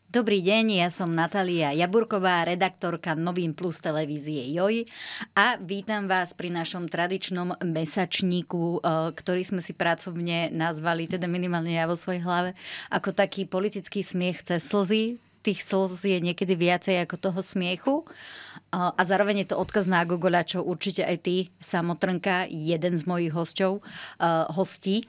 Dobrý deň, ja som Natália Jaburková, redaktorka Novín Plus televízie JOJ a vítam vás pri našom tradičnom mesačníku, ktorý sme si pracovne nazvali, teda minimálne ja vo svojej hlave, ako taký politický smiech cez slzy. Tých slz je niekedy viacej ako toho smiechu a zároveň je to odkaz na Gogoľa, čo určite aj ty, Samotrnka, jeden z mojich hostí,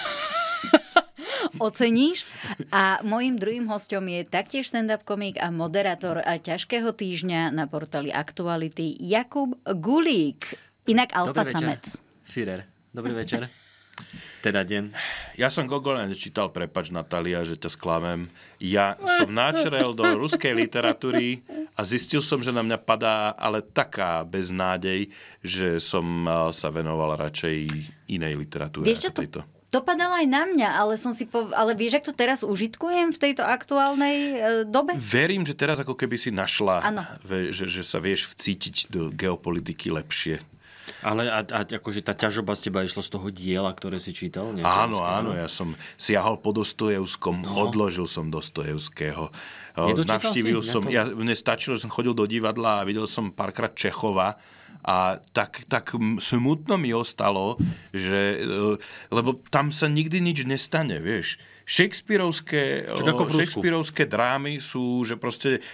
oceníš. A mojím druhým hosťom je taktiež stand-up komik a moderátor ťažkého týždňa na portáli Aktuality Jakub Gulík. Inak alfa samec. Führer. Dobrý večer. Teda deň. Ja som Gogoľa nečítal, prepáč Natália, že ťa sklamem. Ja som načrel do ruskej literatúry a zistil som, že na mňa padá ale taká beznádej, že som sa venoval radšej inej literatúre. Vieš čo, to padalo aj na mňa, ale vieš, ak to teraz užitkujem v tejto aktuálnej dobe? Verím, že teraz ako keby si našla, že sa vieš vcítiť do geopolitiky lepšie. Ale akože tá ťažoba z teba išla z toho diela, ktoré si čítal? Áno, ja som siahol po Dostojevskom, odložil som Dostojevského. Navštívil som, mne stačilo, že som chodil do divadla a videl som párkrát Čechova. A tak smutno mi ostalo, že, lebo tam sa nikdy nič nestane, vieš. Shakespearovské drámy sú, že proste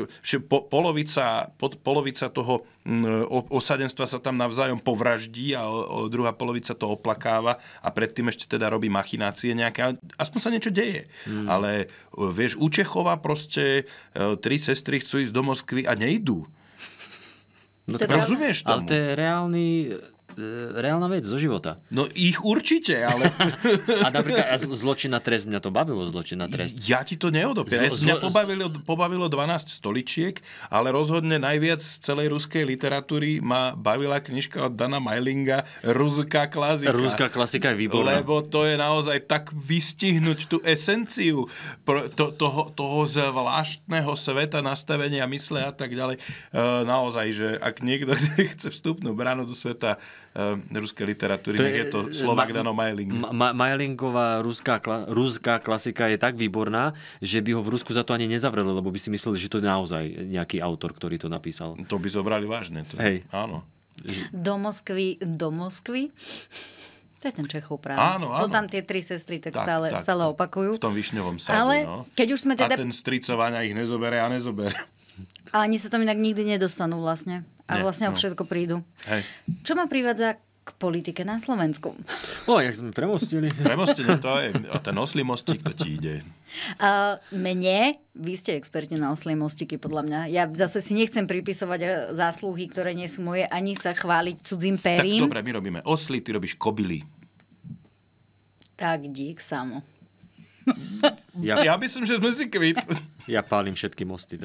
polovica toho osadenstva sa tam navzájom povraždí a druhá polovica to oplakáva a predtým ešte teda robí machinácie nejaké. Aspoň sa niečo deje. Ale vieš, u Čechova proste 3 sestry chcú ísť do Moskvy a nejdú. No tak rozumieš tomu? Ale to je reálna vec zo života. No ich určite, ale... A napríklad zločinná trest, mňa to bavilo, zločinná trest. Ja ti to neodopieram. Mňa pobavilo 12 stoličiek, ale rozhodne najviac z celej ruskej literatúry ma bavila knižka od Dana Majlinga Ruská klasika. Ruská klasika je výborná. Lebo to je naozaj tak vystihnúť tú esenciu toho zvláštneho sveta, nastavenia mysle a tak ďalej. Naozaj, že ak niekto chce vstupnú bránu do sveta ruskej literatúry, nech je to Slovák Dano Majling. Majlingová ruská klasika je tak výborná, že by ho v Rusku za to ani nezavreli, lebo by si mysleli, že to je naozaj nejaký autor, ktorý to napísal. To by zobrali vážne. Hej. Áno. Do Moskvy? To je ten Čechov práve. Áno. To tam tie 3 sestry tak stále opakujú. V tom Višňovom sadu. Ale keď už sme teda... A ten stricovania ich nezobere. A ani sa tam inak nikdy nedostanú vlastne. A vlastne všetko prídu. Hej. Čo ma privádza k politike na Slovensku? Jak sme premostili. Premostili to je. A ten oslý mostík, to ti ide. Vy ste experti na oslé mostiky, podľa mňa. Ja zase si nechcem pripisovať zásluhy, ktoré nie sú moje, ani sa chváliť cudzím perím. Tak dobre, my robíme osly, ty robíš kobily. Tak dík, Samo. Ja myslím, že sme si kvít. Ja pálim všetky mosty.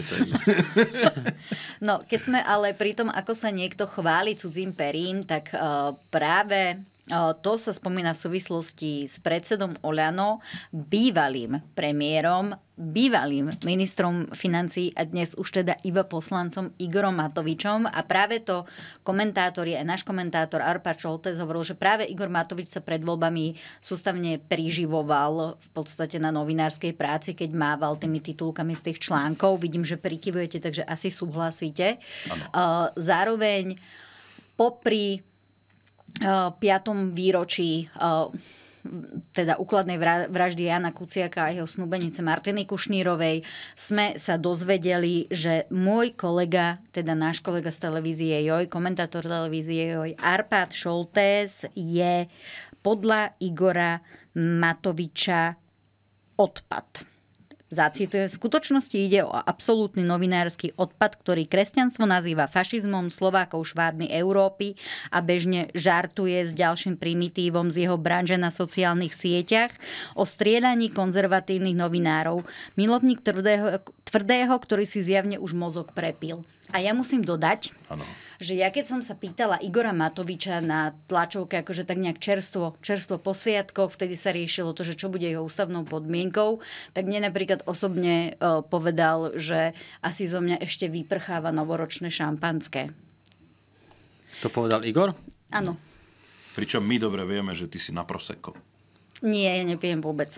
No, keď sme ale pri tom, ako sa niekto chváli cudzím perím, tak práve to sa spomína v súvislosti s predsedom Oľano, bývalým premiérom, bývalým ministrom financií a dnes už teda iba poslancom Igorom Matovičom. A práve to aj náš komentátor Arpad Šoltés hovoril, že práve Igor Matovič sa pred voľbami sústavne priživoval v podstate na novinárskej práci, keď mával tými titulkami z tých článkov. Vidím, že prikyvujete, takže asi súhlasíte. Zároveň popri 5. výročí teda úkladnej vraždy Jana Kuciaka a jeho snúbenice Martiny Kušnírovej sme sa dozvedeli, že môj kolega, teda náš kolega z televízie JOJ, komentátor televízie JOJ, Arpad Šoltés, je podľa Igora Matoviča odpad. Zacitujem, v skutočnosti ide o absolútny novinársky odpad, ktorý kresťanstvo nazýva fašizmom, Slovákov švábmi Európy a bežne žartuje s ďalším primitívom z jeho branže na sociálnych sieťach o strieľaní konzervatívnych novinárov. Milovník tvrdého, ktorý si zjavne už mozog prepil. A ja musím dodať, že ja keď som sa pýtala Igora Matoviča na tlačovke, akože tak nejak čerstvo po sviatkoch, vtedy sa riešilo to, že čo bude jeho ústavnou podmienkou, tak mne napríklad osobne povedal, že asi zo mňa ešte vyprcháva novoročné šampanské. To povedal Igor? Áno. Pričom my dobre vieme, že ty si na prosecco. Nie, ja nepijem vôbec.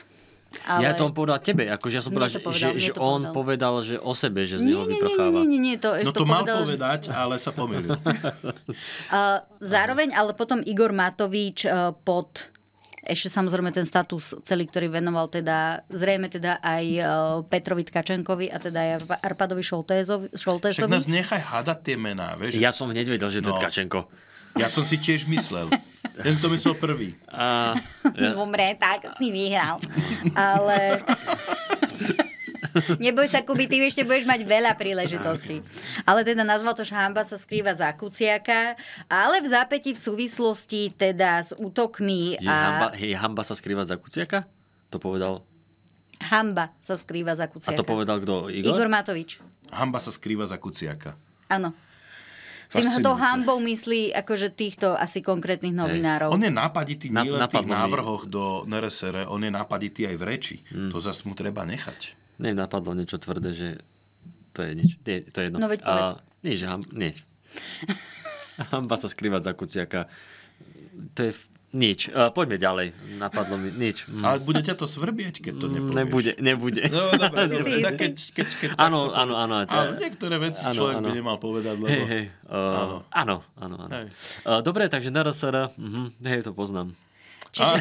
Ale... Ja to povedal tebe, akože ja som povedal, že on povedal, že o sebe, že z neho vyprcháva. Nie, to mal povedať, ale sa pomýlil. Zároveň, ale potom Igor Matovič pod ešte samozrejme ten status celý, ktorý venoval teda zrejme teda aj Petrovi Tkačenkovi a teda aj Arpadovi Šoltésovi. Však nás nechaj hádať tie mená, vieš? Ja som hneď vedel, že to je Tkačenko. Ja som si tiež myslel. Ten to myslel prvý. Dobre, tak si vyhral. Ale... Neboj sa, Kuby, ty ešte budeš mať veľa príležitostí. Ale teda nazval to, že hanba sa skrýva za Kuciaka, ale v zápäti v súvislosti teda s útokmi Hanba sa skrýva za Kuciaka? To povedal? Hanba sa skrýva za Kuciaka. A to povedal kto? Igor? Igor Matovič. Hanba sa skrýva za Kuciaka. Áno. Týmto hanbou myslí akože týchto asi konkrétnych novinárov. On je nápaditý nielen v tých návrhoch do NRSR, on je nápaditý aj v reči. To zase mu treba nechať. Napadlo niečo tvrdé, že to je nič. To je jedno. No veď povedz. Nie. Hanba sa skrývať za Kuciaka. To je nič. Poďme ďalej. Napadlo mi nič. Ale bude ťa to svrbieť, keď to nepovieš. Nebude. No dobre. Keď áno. Ale niektoré veci človek by nemal povedať, lebo... Áno. Dobre, takže na RSR, to poznám. Čiže...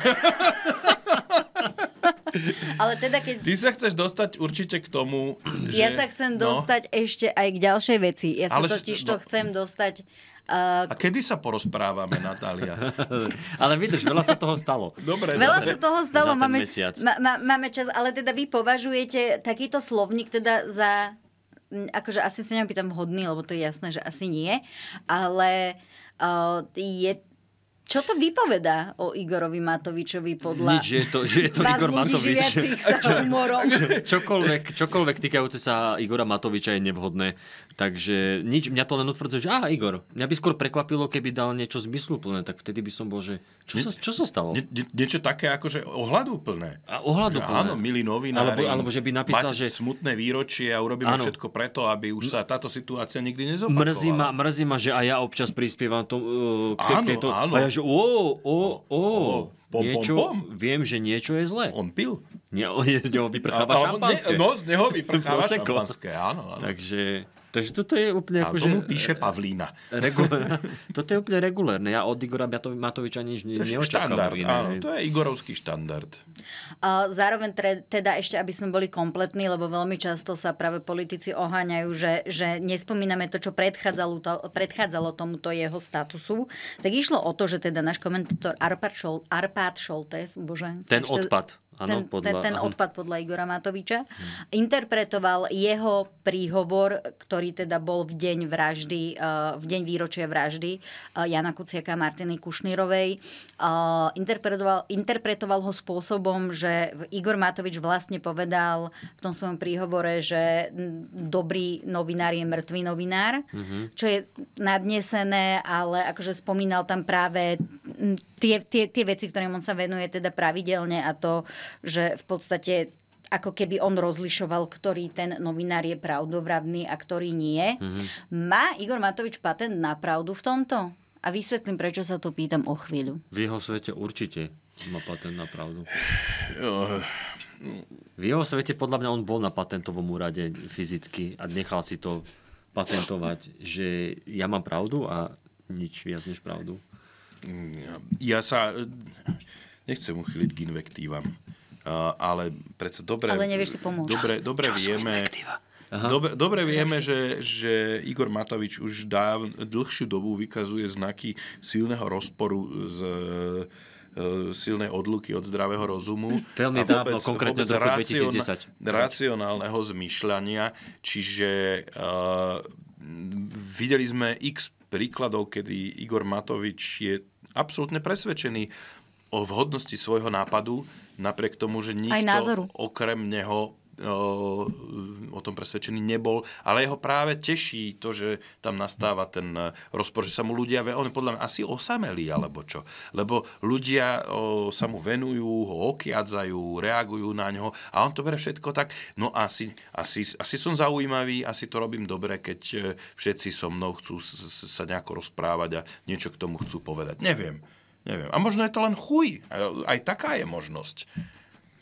Ale teda keď... Ty sa chceš dostať určite k tomu, že... Ja sa chcem dostať ešte aj k ďalšej veci. Ja sa chcem dostať... A kedy sa porozprávame, Natália? Ale vidíš, veľa sa toho stalo. Dobre. Veľa sa toho stalo. Máme čas, ale teda vy považujete takýto slovník teda za... Akože asi sa nepýtam vhodný, lebo to je jasné, že asi nie. Ale je... Čo to vypovedá o Igorovi Matovičovi podľa nič, že je to Igor Matovič. Živiacich sa humorom? Čokoľvek týkajúce sa Igora Matoviča je nevhodné. Takže nič, mňa to len utvrdzuje, že Igor. Mňa by skôr prekvapilo, keby dal niečo zmysluplné, tak vtedy by som bol, že čo sa stalo? Niečo také akože ohľaduplné. Ohľaduplné. Áno, milí novinári. Alebo že by napísal, že smutné výročie a urobíme všetko preto, aby už sa táto situácia nikdy nezopakovala. Mrzí ma, že aj ja občas prispievam k tejto... Áno. Že viem, že niečo je zlé. On pil. Z neho vyprcháva šampanské. Z neho vyprcháva šampanské, áno. Takže toto je úplne... A tomu píše Pavlína. Toto je úplne regulérne. Ja od Igora Matoviča nič neočakávam. Áno, to je Igorovský štandard. Zároveň teda ešte, aby sme boli kompletní, lebo veľmi často sa práve politici oháňajú, že nespomíname to, čo predchádzalo tomuto jeho statusu. Tak išlo o to, že teda náš komentátor Arpad Šoltés, ten odpad. Áno, ten odpad podľa Igora Matoviča interpretoval jeho príhovor, ktorý teda bol v deň výročia vraždy Jana Kuciaka a Martiny Kušnírovej. Interpretoval ho spôsobom, že Igor Matovič vlastne povedal v tom svojom príhovore, že dobrý novinár je mŕtvý novinár, čo je nadnesené, ale akože spomínal tam práve tie veci, ktorým on sa venuje teda pravidelne, a to, že v podstate ako keby on rozlišoval, ktorý ten novinár je pravdovravný a ktorý nie. Má Igor Matovič patent na pravdu v tomto? A vysvetlím, prečo sa to pýtam o chvíľu. V jeho svete určite má patent na pravdu. V jeho svete podľa mňa on bol na patentovom úrade fyzicky a nechal si to patentovať, že ja mám pravdu a nič viac než pravdu. Ja sa nechcem uchyliť k invektívam, ale predsa dobre... Ale nevieš si pomôcť. Dobre vieme, že Igor Matovič už dlhšiu dobu vykazuje znaky silného rozporu z silnej odluky od zdravého rozumu. Veľmi dávno, konkrétne do roku 2010. Racionálneho zmýšľania. Čiže videli sme x príkladov, kedy Igor Matovič je absolútne presvedčený o vhodnosti svojho nápadu, napriek tomu, že nikto okrem neho o tom presvedčený nebol, ale jeho práve teší to, že tam nastáva ten rozpor, že sa mu ľudia, on je podľa mňa asi osamelý, alebo čo. Lebo ľudia sa mu venujú, ho okiadzajú, reagujú na ňo a on to bere všetko tak, no asi som zaujímavý, asi to robím dobre, keď všetci so mnou chcú sa nejako rozprávať a niečo k tomu chcú povedať. Neviem. A možno je to len chuj. Aj taká je možnosť.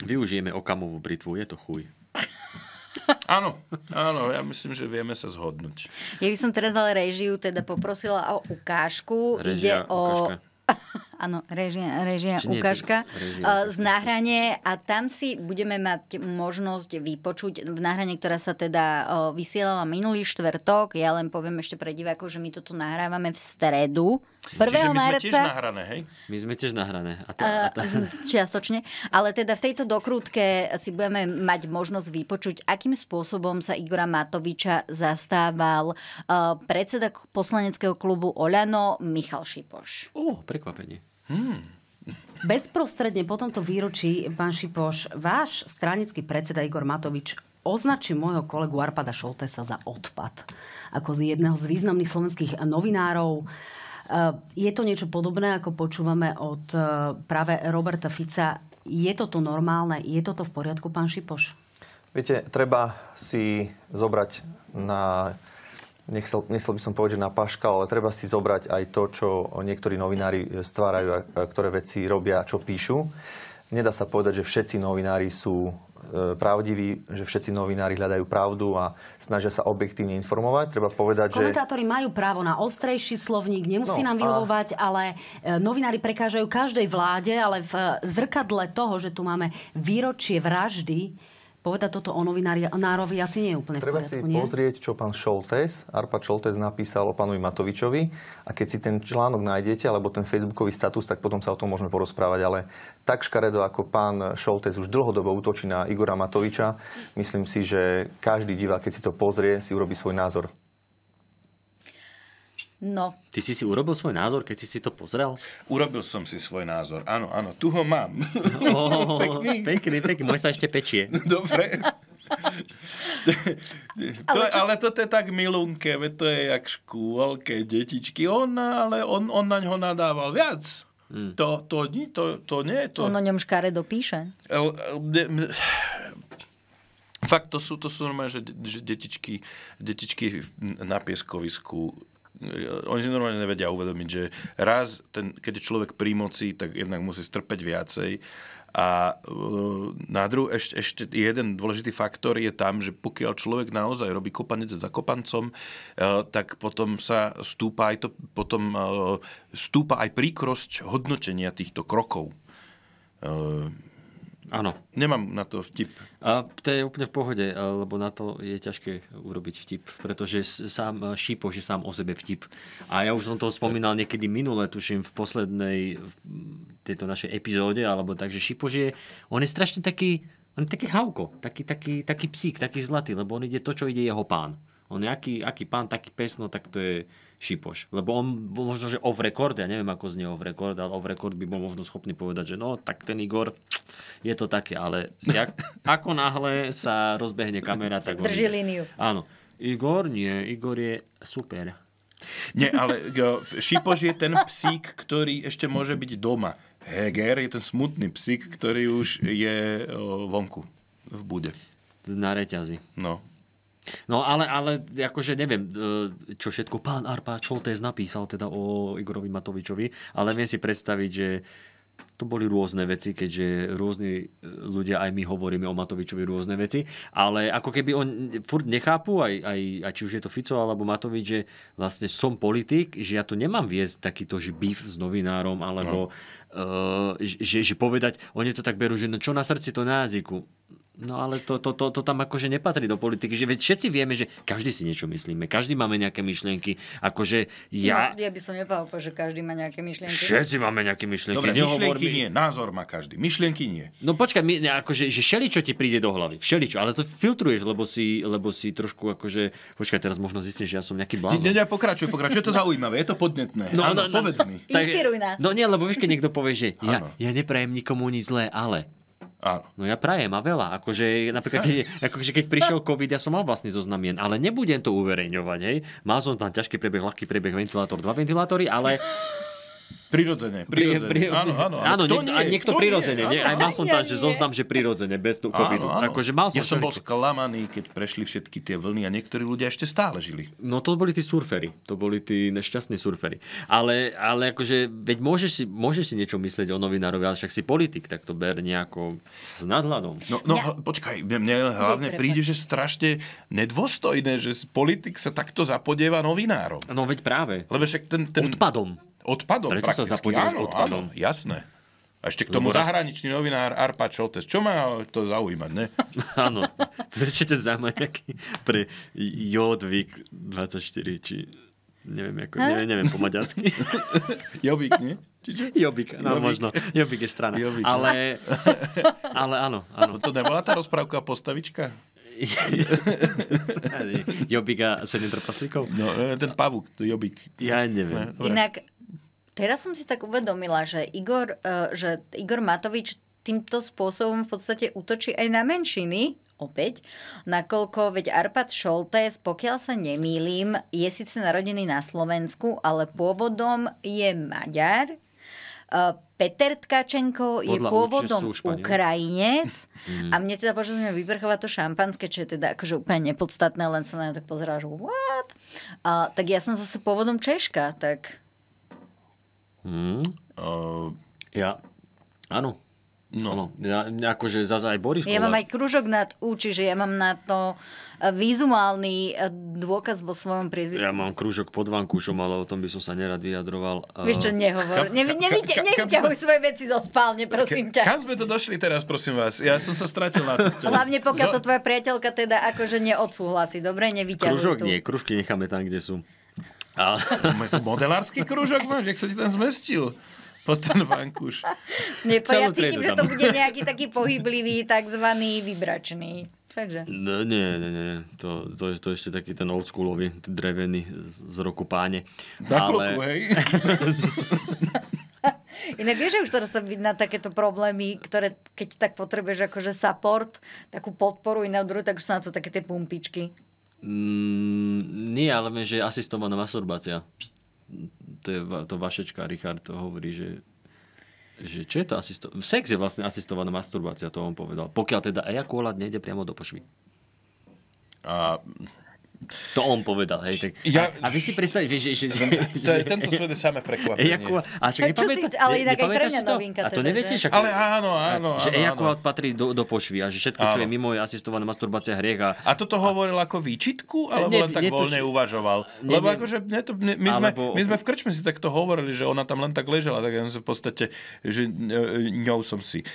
Využijeme Okamovú britvu, je to chuj. Áno, ja myslím, že vieme sa zhodnúť. Ja by som teraz ale réžiu teda poprosila o ukážku. Réžia, Ide o... ukážka. Áno, réžia ukážka z nahranie a tam si budeme mať možnosť vypočuť v nahranie, ktorá sa teda vysielala minulý štvrtok. Ja len poviem ešte pre divákov, že my toto nahrávame v stredu. 1. Čiže my marca. sme tiež nahrané, hej? My sme tiež nahrané. Čiastočne. Ale teda v tejto dokrútke si budeme mať možnosť vypočuť, akým spôsobom sa Igora Matoviča zastával predseda poslaneckého klubu Oľano Michal Šipoš. Prekvapenie. Bezprostredne po tomto výročí, pán Šipoš, váš stranický predseda Igor Matovič označí môjho kolegu Arpada Šoltésa za odpad. Ako jedného z významných slovenských novinárov. Je to niečo podobné, ako počúvame od práve Roberta Fica. Je toto normálne? Je toto v poriadku, pán Šipoš? Viete, treba si zobrať na... Nechcel by som povedať, že na paškal, ale treba si zobrať aj to, čo niektorí novinári stvárajú a ktoré veci robia a čo píšu. Nedá sa povedať, že všetci novinári sú pravdiví, že všetci novinári hľadajú pravdu a snažia sa objektívne informovať. Treba povedať, komentátori majú právo na ostrejší slovník, nemusí nám vyhovovať, ale novinári prekážajú každej vláde, ale v zrkadle toho, že tu máme výročie vraždy, povedať toto o novinárovi asi nie je úplne v poriadku. Treba si pozrieť, čo pán Šoltés, Arpad Šoltés napísal o pánovi Matovičovi a keď si ten článok nájdete, alebo ten facebookový status, tak potom sa o tom môžeme porozprávať, ale tak škaredo, ako pán Šoltés už dlhodobo útočí na Igora Matoviča, myslím si, že každý divák, keď si to pozrie, si urobí svoj názor. No. Ty si urobil svoj názor, keď si to pozrel? Urobil som si svoj názor. Áno, tu ho mám. Pekný. Môj sa ešte pečie. Dobre. Ale toto je tak milunké, veď to je jak škôlke, detičky. On na ňo nadával viac. To nie. On o ňom škaredo píše. Fakt, to sú normálne, že detičky na pieskovisku. Oni si normálne nevedia uvedomiť, že raz, keď je človek pri moci, tak jednak musí strpeť viacej. A na ešte jeden dôležitý faktor je tam, že pokiaľ človek naozaj robí kopanec za kopancom, tak potom stúpa aj príkrosť hodnotenia týchto krokov. Áno. Nemám na to vtip. A to je úplne v pohode, lebo na to je ťažké urobiť vtip, pretože sám Šipoš je sám o sebe vtip. A ja už som to spomínal niekedy minule, tuším v poslednej tejto našej epizóde, alebo takže Šipoš on je strašne taký hauko, taký psík, taký zlatý, lebo on ide to, čo ide jeho pán. On je aký pán, taký pes, no tak to je Šipoš. Lebo on bol možno, že off record, ja neviem, ako znie off record, ale off record by bol možno schopný povedať, že no, tak ten Igor, je to také, ale ako náhle sa rozbehne kamera, tak... Drží líniu. Áno. Igor je super. Nie, ale Šipoš je ten psík, ktorý ešte môže byť doma. Heger je ten smutný psík, ktorý už je vonku, v bude. Na reťazi. No, ale akože neviem, čo všetko pán Arpad Šoltés napísal teda o Igorovi Matovičovi, ale viem si predstaviť, že to boli rôzne veci, keďže rôzni ľudia, aj my hovoríme o Matovičovi rôzne veci, ale ako keby on furt nechápu, aj či už je to Fico alebo Matovič, že vlastne som politik, že ja tu nemám viesť takýto beef s novinárom, alebo že povedať, oni to tak berú, že no, čo na srdci, to na jazyku. No ale to tam akože nepatrí do politiky, že veď všetci vieme, že každý si niečo myslíme, každý máme nejaké myšlienky, akože ja... No, ja by som nepovedal, že každý má nejaké myšlienky. Všetci máme nejaké myšlienky. Dobre, myšlienky nie, názor má každý, myšlienky nie. No počkaj, akože, že všeličo ti príde do hlavy, všeličo, ale to filtruješ, lebo si trošku akože... Počkaj, teraz možno zistíš, že ja som nejaký blázon. Pokračuj, je to zaujímavé, je to podnetné. Áno, povedz mi. Inšpiruj nás. No nie, lebo vieš, keď niekto povie, že ja neprajem nikomu nič zlé, ale... Áno. No ja prajem a veľa. Akože, napríklad, keď prišiel COVID, ja som mal vlastný zoznam mien, ale nebudem to uverejňovať. Hej. Mal som tam ťažký priebeh, ľahký priebeh, ventilátor, 2 ventilátory, ale Prirodzene. Áno, niekto prirodzene. Aj mal som že zoznam, že prirodzene, bez toho covidu. Akože mal som ja som bol sklamaný, keď prešli všetky tie vlny a niektorí ľudia ešte stále žili. No to boli tí surferi. To boli tí nešťastní surferi. Ale akože, veď môžeš si niečo myslieť o novinárovi, ale však si politik, tak to ber nejako s nadhľadom. Počkaj, mne hlavne príde, že strašne nedôstojné, že politik sa takto zapodieva novinárom. No veď práve. Lebo však ten... Odpadom. Prečo sa zapodívaš odpadom? Áno, jasné. A ešte k tomu zahraničný novinár Arpad Šoltes. Čo má to zaujímať, ne? Áno. Prečo ťa zaujíma nejaký pre Jodvík 24, či neviem po maďarsky. Jobík, nie? Jobík, no možno. Jobík je strana. Jobík, ale áno. To nebola tá rozprávka postavička? Jobík a 7 trpaslíkov? No, ten pavúk, to Jobík. Ja neviem. Inak, teraz som si tak uvedomila, že Igor Matovič týmto spôsobom v podstate útočí aj na menšiny, opäť, nakoľko veď Arpad Šoltés, pokiaľ sa nemýlim, je síce narodený na Slovensku, ale pôvodom je Maďar. Peter Tkačenko je pôvodom Ukrajinec a mne teda počas mňa vyprchovať to šampanské, čo je teda akože úplne nepodstatné, len som na to tak pozerala, že what? Tak ja som zase pôvodom Češka, tak... Ja, áno. No. Ja, akože zase aj Boris Ja mám aj kružok nad U, čiže ja mám na to vizuálny dôkaz vo svojom priezvisku. Ja mám kružok pod vankúšom, ale o tom by som sa nerad vyjadroval. Vieš čo, nehovor. Nevyťahuj svoje veci zo spálne, prosím ťa. Kam sme to došli teraz, prosím vás? Ja som sa stratil na ceste. Hlavne pokiaľ to tvoja priateľka teda akože neodsúhlasí. Dobre, nevyťahuj kružok tu. Nie, kružky necháme tam, kde sú. Modelársky kružok máš? Jak sa ti tam zmestil? Pod ten vankúš. Ja cítim, že to bude nejaký taký pohyblivý, takzvaný vybračný. Takže. No, nie. To je ešte taký ten oldschoolový, drevený z roku páne. Na kluku, hej? Inak vieš, že už teraz sa vidí na takéto problémy, ktoré keď tak potrebuješ akože support, takú podporu i na druhú, tak už sú na to také tie pumpičky. Nie, ale viem, že je asistovaná masturbácia. To Vašečka, Richard, to hovorí, že čo je to Sex je vlastne asistovaná masturbácia, to on povedal. Pokiaľ teda ejakulát nejde priamo do pošvy. To on povedal, hej. Tak, a vy si predstavíte, že tento svet je samé prekvapenie. Ale inak aj pre mňa novinka. A to neviete? Ale áno. Že ejakulát patrí do pošvy a že všetko, čo je mimo, je asistovaná masturbácia hriech. A toto hovoril ako výčitku? Alebo len tak voľne uvažoval? Lebo akože my sme v krčme si takto hovorili, že ona tam len tak ležela, tak ja som v podstate, že ňou som si,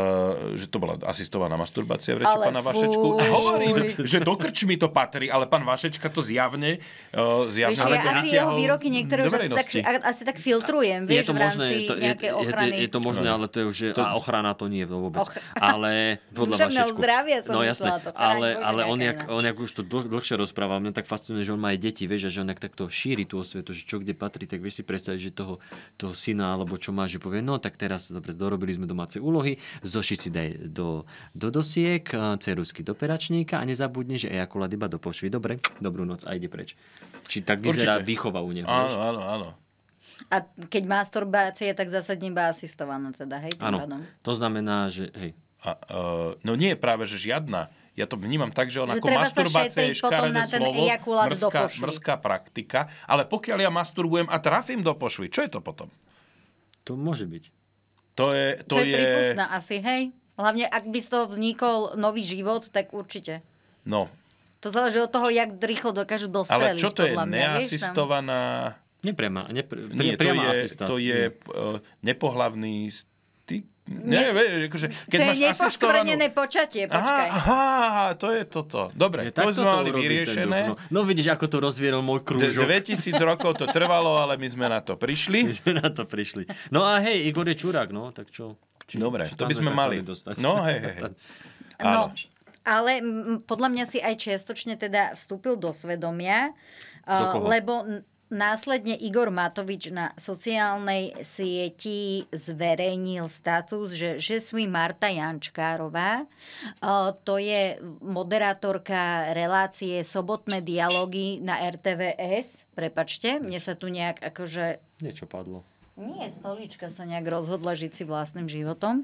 že to bola asistovaná masturbácia v reči pána Vašečku. A hovorím, že do krčmy to patrí, ale pán Vašečka to zjavne Vieš, ja asi jeho výroky niektoré už asi tak filtrujem, vieš, v rámci nejakej ochrany. Je to možné, ale to je už... A ochrana to nie je vôbec. Ale podľa Vašečku. Zdravia som myslela to. Ale on jak už to dlhšie rozpráva, mňa tak fascinuje, že on má aj deti, vieš, a že on jak takto šíri tú osvetu, že čo kde patrí, tak vieš si predstaviť, že toho syna, alebo čo má, že povie, no tak teraz dobre, dorobili sme domáce úlohy, zošiť si daj do dosiek, ceruzky do peračníka a nezabudni, že ejakulát iba do pošvy. Dobre, dobrú noc a ide preč. Či tak vyzerá výchova u neho. Áno. A keď masturbácia, tak zásadne iba asistovaná teda, hej? Áno, to znamená, že hej. No nie je práve, že žiadna. Ja to vnímam tak, že ako masturbácia je škaredé slovo, mrzká praktika, ale pokiaľ ja masturbujem a trafím do pošvy, čo je to potom? To môže byť. To je prípustné asi, hej? Hlavne, ak by z toho vznikol nový život, tak určite. No. To záleží od toho, jak rýchlo dokážu dostreliť. Ale čo to je neasistovaná... Nepriama asistácia. To je nepohlavný styk. Akože, keď to je nepoškvrnené počatie, počkaj. Aha, to je toto. Dobre, to sme mali vyriešené. No vidíš, ako to rozvieral môj krúžok. 2000 rokov to trvalo, ale my sme na to prišli. No a hej, Igor je čurák, no, tak čo? Dobre, to by sme mali. No, hej. No, ale podľa mňa si aj čiastočne teda vstúpil do svedomia, lebo následne Igor Matovič na sociálnej sieti zverejnil status, že suis Marta Jančkárová. To je moderátorka relácie Sobotné dialógy na RTVS. Prepačte, mne sa tu nejak akože... Niečo padlo. Nie, stolička sa nejak rozhodla žiť si vlastným životom.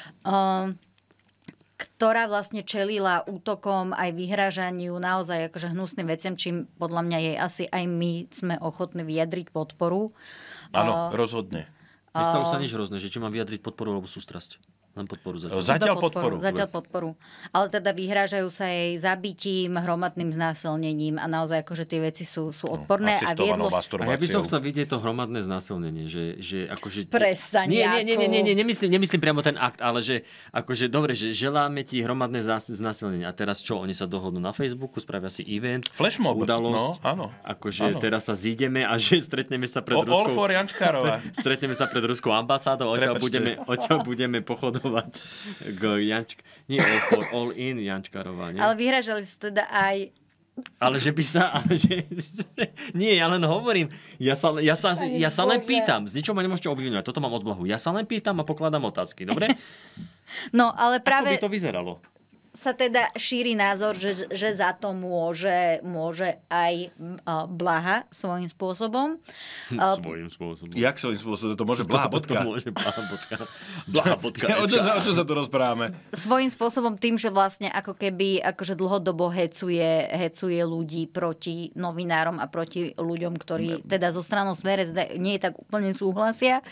Ktorá vlastne čelila útokom aj vyhrážaniu naozaj akože hnusným veciam, čím podľa mňa jej asi aj my sme ochotní vyjadriť podporu. Áno, rozhodne. Nestalo sa nič hrozné, že či mám vyjadriť podporu alebo sústrasť. Len podporu zatiaľ. Zatiaľ podporu. Ale teda vyhrážajú sa jej zabitím, hromadným znásilnením a naozaj akože tie veci sú odporné. A ja by som chcel vidieť to hromadné znásilnenie. Že akože... Prestaň, Nie, nemyslím priamo ten akt, ale že akože dobre, že želáme ti hromadné znásilnenie. A teraz čo? Oni sa dohodnú na Facebooku, spravia si event, flashmob, udalosť. No, áno. Akože áno. Teraz sa zídeme a že stretneme sa pred Ruskou... All for Jančkárova. Stretneme sa pred ruskou ambasádou, odtiaľ budeme pochodovať k nie all in Jančkárová, nie? Ale vyhražali sa teda aj... Ale že by sa... Nie, ja len hovorím. Ja sa len pýtam. Z ničoho ma nemôžete obviňovať. Toto mám od Blahu. Ja sa len pýtam a pokladám otázky. Dobre? No, ale práve... Ako by to vyzeralo? Sa teda šíri názor, že za to môže aj Blaha svojím spôsobom. Svojím spôsobom. Jak svojím spôsobom? To môže Blaha bodka. To môže Blaha bodka. O čo sa tu rozprávame? Svojím spôsobom tým, že vlastne ako keby akože dlhodobo hecuje ľudí proti novinárom a proti ľuďom, ktorí teda zo stranou Smer nie tak úplne súhlasia.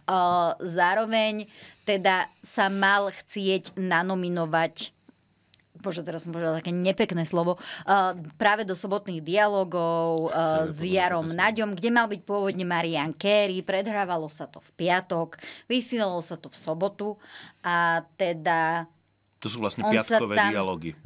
Zároveň teda sa mal chcieť nanominovať teraz som povedala také nepekné slovo, práve do sobotných dialogov s Jarom Naďom, kde mal byť pôvodne Marian Carey, predhrávalo sa to v piatok, vysielalo sa to v sobotu a teda... To sú vlastne piatkové dialógy.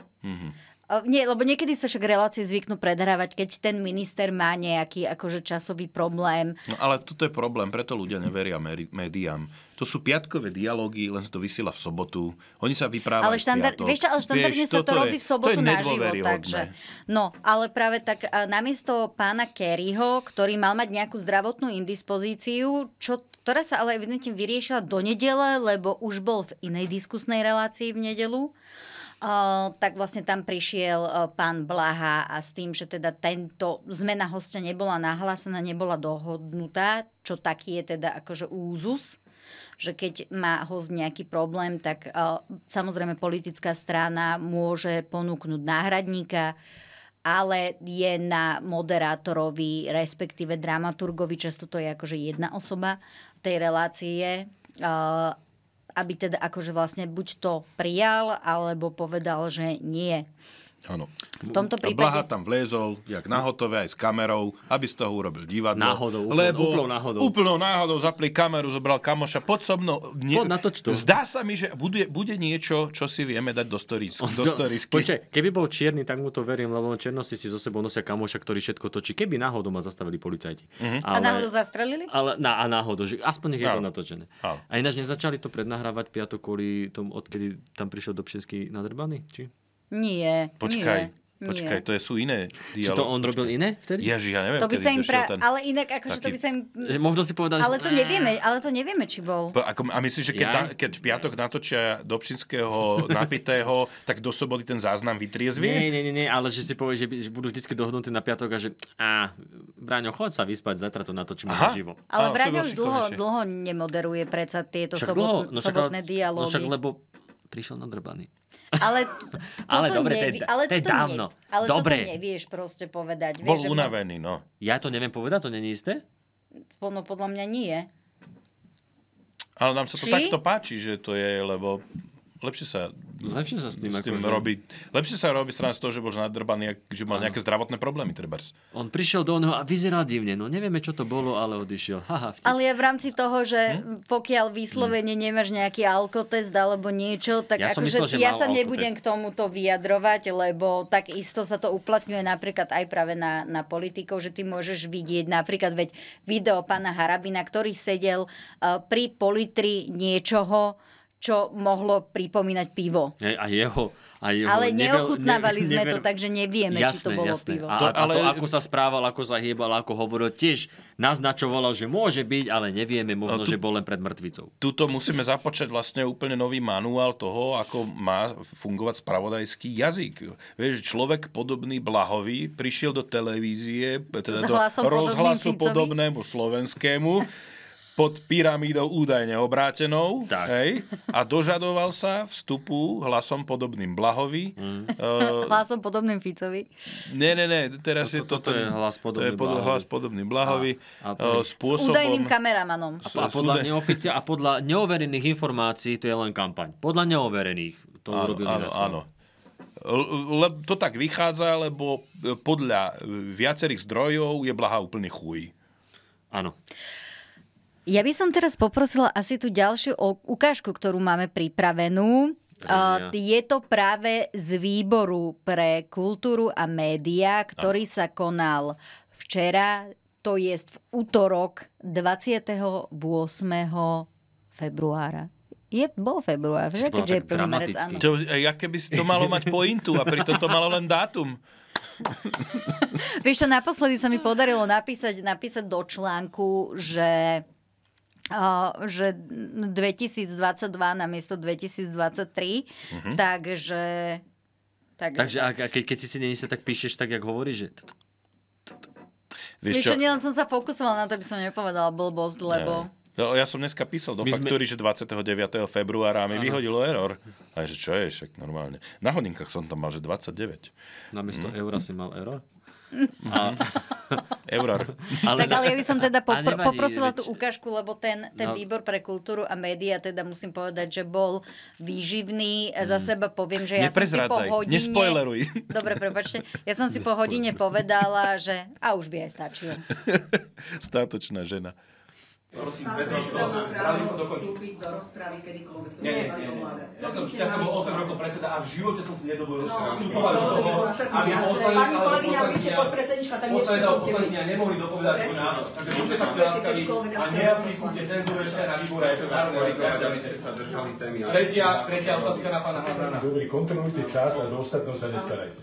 Nie, lebo niekedy sa však relácie zvyknú predhrávať, keď ten minister má nejaký akože časový problém. No ale toto je problém, preto ľudia neveria médiám. To sú piatkové dialógy, len sa to vysiela v sobotu. Oni sa vyprávajú v piatok. Ale štandardne sa to robí v sobotu naživo. Takže. No, ale práve tak namiesto pána Kerryho, ktorý mal mať nejakú zdravotnú indispozíciu, ktorá sa ale evidentne vyriešila do nedele, lebo už bol v inej diskusnej relácii v nedeľu, tak vlastne tam prišiel pán Blaha a s tým, že teda tento zmena hostia nebola nahlásená, nebola dohodnutá, čo taký je teda akože úzus, že keď má host nejaký problém, tak samozrejme politická strana môže ponúknuť náhradníka, ale je na moderátorovi, respektíve dramaturgovi, často to je akože jedna osoba tej relácie, aby teda akože vlastne buď to prijal, alebo povedal, že nie. Áno. V tomto prípade... Blaha tam vlezol, jak nahotové, aj s kamerou, aby z toho urobil divadlo. Úplnou náhodou zapli kameru, zobral kamoša pod so mnou. Natoč to. Zdá sa mi, že bude niečo, čo si vieme dať do storysky. Počkaj, keby bol čierny, tak mu to verím, lebo černosti si zo sebou nosia kamoša, ktorý všetko točí. Keby náhodou ma zastavili policajti. A náhodou zastrelili? A náhodou, že aspoň nech je to natočené. A ináč nezačali to prednahrávať piatok kvôli tomu, odkedy tam prišiel Dobšinský nadrbaný? Či? Nie. Počkaj, to sú iné dialógy. Či to on robil iné vtedy? Ja neviem, to by sa im ale inak, akože to by sa im... Možno si povedal, ale to nevieme, či bol. A myslíš, že keď v piatok natočia Dobšinského napitého, tak do soboty ten záznam vytriezvie? Nie, ale že si povie, že budú vždycky dohodnutí na piatok a že Braňo, choď sa vyspať, zajtra to natočíme naživo. Ale Braňo už dlho nemoderuje predsa tieto sobotné dialógy. No však lebo prišiel nadrbaný. Ale dobre, to je dávno. Ale dobre. Toto nevieš proste povedať. Bol unavený, no. Ja to neviem povedať, to není isté? No podľa mňa nie. Ale nám sa to takto páči, že to je, lebo lepšie sa s tým robí. Lepšie sa robí strana z toho, že bol nadrbaný, že mal nejaké zdravotné problémy, trebárs. On prišiel do oného a vyzeral divne. No nevieme, čo to bolo, ale odišiel. Ale ja v rámci toho, že pokiaľ vyslovene nemáš nejaký alkotest alebo niečo, tak ja sa nebudem k tomuto vyjadrovať, lebo takisto sa to uplatňuje napríklad aj práve na politikov, že ty môžeš vidieť napríklad video pána Harabina, ktorý sedel pri politri niečoho, čo mohlo pripomínať pivo. Ale neochutnávali sme to, takže nevieme, či to bolo pivo. Ale ako sa správal, ako sa hýbal, ako hovoril, tiež naznačovalo, že môže byť, ale nevieme, možno, že bol len pred mŕtvicou. Tuto musíme započať vlastne úplne nový manuál toho, ako má fungovať spravodajský jazyk. Vieš, človek podobný Blahovi prišiel do televízie, teda do rozhlasu podobnému slovenskému, pod pyramídou údajne obrátenou, hej, a dožadoval sa vstupu hlasom podobným Blahovi. Hlasom podobným Ficovi. Nie, teraz je to je hlas podobný Blahovi. Spôsobom... S údajným kameramanom. A podľa neoverených informácií to je len kampaň. Podľa neoverených to urobili. Áno. To tak vychádza, lebo podľa viacerých zdrojov je Blaha úplne chuj. Áno. Ja by som teraz poprosila asi tú ďalšiu ukážku, ktorú máme pripravenú. Je to práve z výboru pre kultúru a médiá, ktorý sa konal včera, to je v útorok 28. februára. Bol február, že? Keďže je 1. marec, áno. Ja keby si to malo mať pointu a pritom to malo len dátum. Vieš čo, naposledy sa mi podarilo napísať do článku, že 2022 namiesto 2023, takže... keď si není sa tak píšeš tak, jak hovoríš, že... Vieš čo, nielen som sa fokusovala na to, aby som nepovedala blbosť, lebo... Ja som dneska písal do faktúry, že 29. februára mi vyhodilo error. A že čo je, však normálne. Na hodinkách som tam mal, že 29. Namiesto eura si mal error? Euror. Tak ale ja by som teda poprosila tú ukážku, lebo ten výbor pre kultúru a médiá, teda musím povedať, že bol výživný. Za seba poviem, že ja som si po hodine... Nespoileruj. Dobre, prepáčte. Ja som si po hodine povedala, že už by aj stačilo. Státočná žena. Prosím, právo vstúpiť do rozprávy kedykoľvek. Nie. Ja som bol 8 rokov predseda a v živote som si nedovolil rozprávať. Pani kolegyňa, vy ste podpredsednička, tak poslankyňa nemohli dopovedať svoj názor. Takže buďte tak láskaví a neaplikujte cenzúru ešte na výbore. Aby ste sa držali témy. Tretia otázka na pána Havrana. Dobrý, kontrolujte čas a do ostatného sa nestarajte.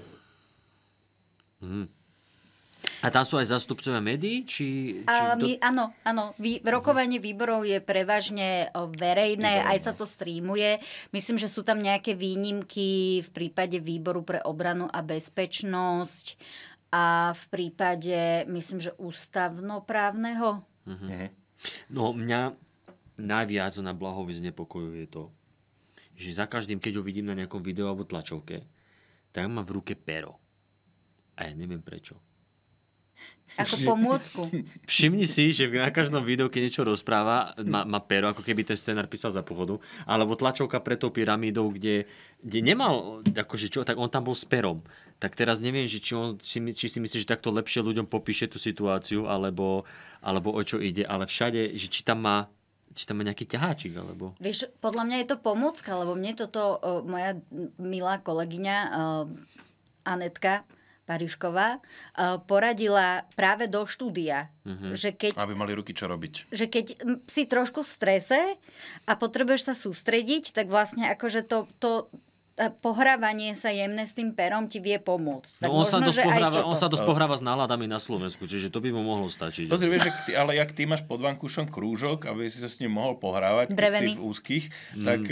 A tam sú aj zástupcovia médií? Áno. Rokovanie výborov je prevažne verejné, aj sa to streamuje. Myslím, že sú tam nejaké výnimky v prípade výboru pre obranu a bezpečnosť a v prípade, myslím, že ústavnoprávneho. No, mňa najviac na Blahovi znepokojuje to, že za každým, keď ho vidím na nejakom videu alebo tlačovke, tak má v ruke pero. A ja neviem prečo. Ako pomôcku. Všimni si, že na každom videu, keď niečo rozpráva, má pero, ako keby ten scenár písal za pochodu, alebo tlačovka pred tou pyramídou, kde nemal, akože čo, tak on tam bol s perom. Tak teraz neviem, že či si myslíš, že takto lepšie ľuďom popíše tú situáciu, alebo o čo ide, ale všade, že či tam má nejaký ťaháčik, alebo... Vieš, podľa mňa je to pomôcka, lebo mne toto moja milá kolegyňa Anetka Parišková poradila práve do štúdia. Že keď, aby mali ruky čo robiť. Že keď si trošku v strese a potrebuješ sa sústrediť, tak vlastne akože to pohrávanie sa jemné s tým perom ti vie pomôcť. Tak no on sa dosť pohráva s náladami na Slovensku, čiže to by mu mohlo stačiť. Pozri, vieš, ale jak ty máš pod vankúšom krúžok, aby si sa s ním mohol pohrávať, keď si v úzkých, tak...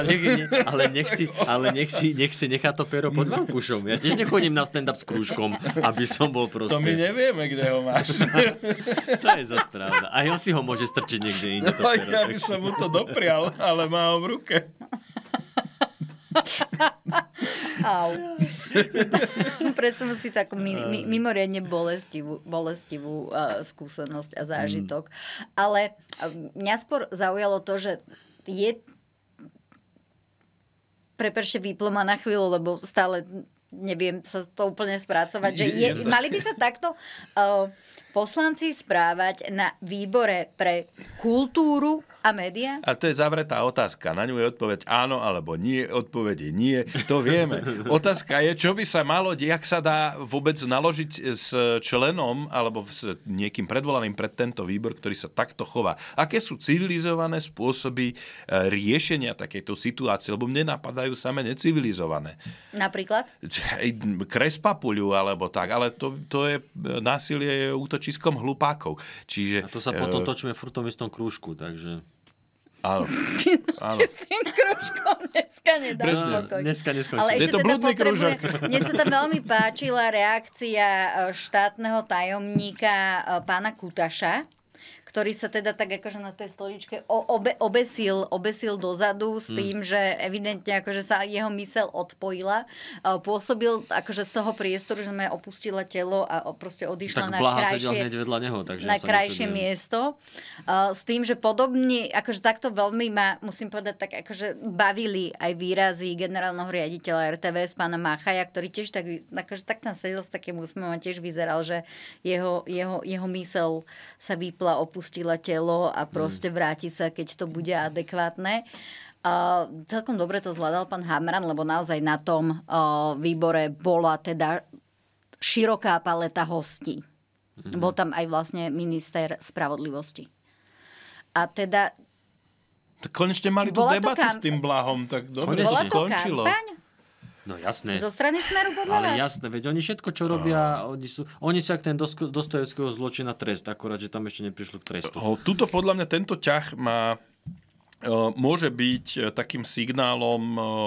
ale nech si nechá to pero pod vankúšom. Ja tiež nechodím na stand-up s krúžkom, aby som bol proste... To my nevieme, kde ho máš. To je zase pravda. Aj on si ho môže strčiť niekde inde. Ja by som mu to doprial, ale má ho v ruke. Predstavím si takú mimoriadne bolestivú skúsenosť a zážitok. Ale mňa skôr zaujalo to, že je... Prepáčte, vyplo ma na chvíľu, lebo stále neviem sa to úplne spracovať. Že mali by sa takto poslanci správať na výbore pre kultúru a média? A to je zavretá otázka. Na ňu je odpoveď áno alebo nie. Odpovede nie. To vieme. Otázka je, čo by sa malo, jak sa dá vôbec naložiť s členom alebo s niekým predvolaným pred tento výbor, ktorý sa takto chová. Aké sú civilizované spôsoby riešenia takejto situácie? Lebo mne napadajú same necivilizované. Napríklad? Krespapuľu alebo tak. Ale to je násilie útočiskom hlupákov. Čiže, a to sa potom točíme furt v tom istom krúžku, takže... Áno. S tým krúžkom dneska nedáš pokoj. Dneska neskončí. Ale je to blúdny krúžok. Mne sa tam veľmi páčila reakcia štátneho tajomníka pána Kutaša, ktorý sa teda tak akože na tej stoličke obesil dozadu s tým, že evidentne akože sa jeho myseľ odpojila. Pôsobil akože z toho priestoru, že ma opustila telo a proste odišla tak na krajšie miesto. S tým, že podobne, akože takto veľmi ma, musím povedať, tak akože bavili aj výrazy generálneho riaditeľa RTVS, pána Máchaja, ktorý tiež tak, akože tak tam sedel s takým úsmevom a tiež vyzeral, že jeho myseľ sa vypla, opustila telo a proste vráti sa, keď to bude adekvátne. Celkom dobre to zvládal pán Hamran, lebo naozaj na tom výbore bola teda široká paleta hostí. Bol tam aj vlastne minister spravodlivosti. A teda... Tak konečne mali tú debatu s tým Blahom, tak dobre, bola to skončilo. kampaň? No jasné. Zo strany Smeru podľa vás? Ale jasné, veď oni všetko, čo robia, oni sú jak ten Dostojevského zločina trest, akorát, že tam ešte neprišlo k trestu. Tuto podľa mňa tento ťah môže byť takým signálom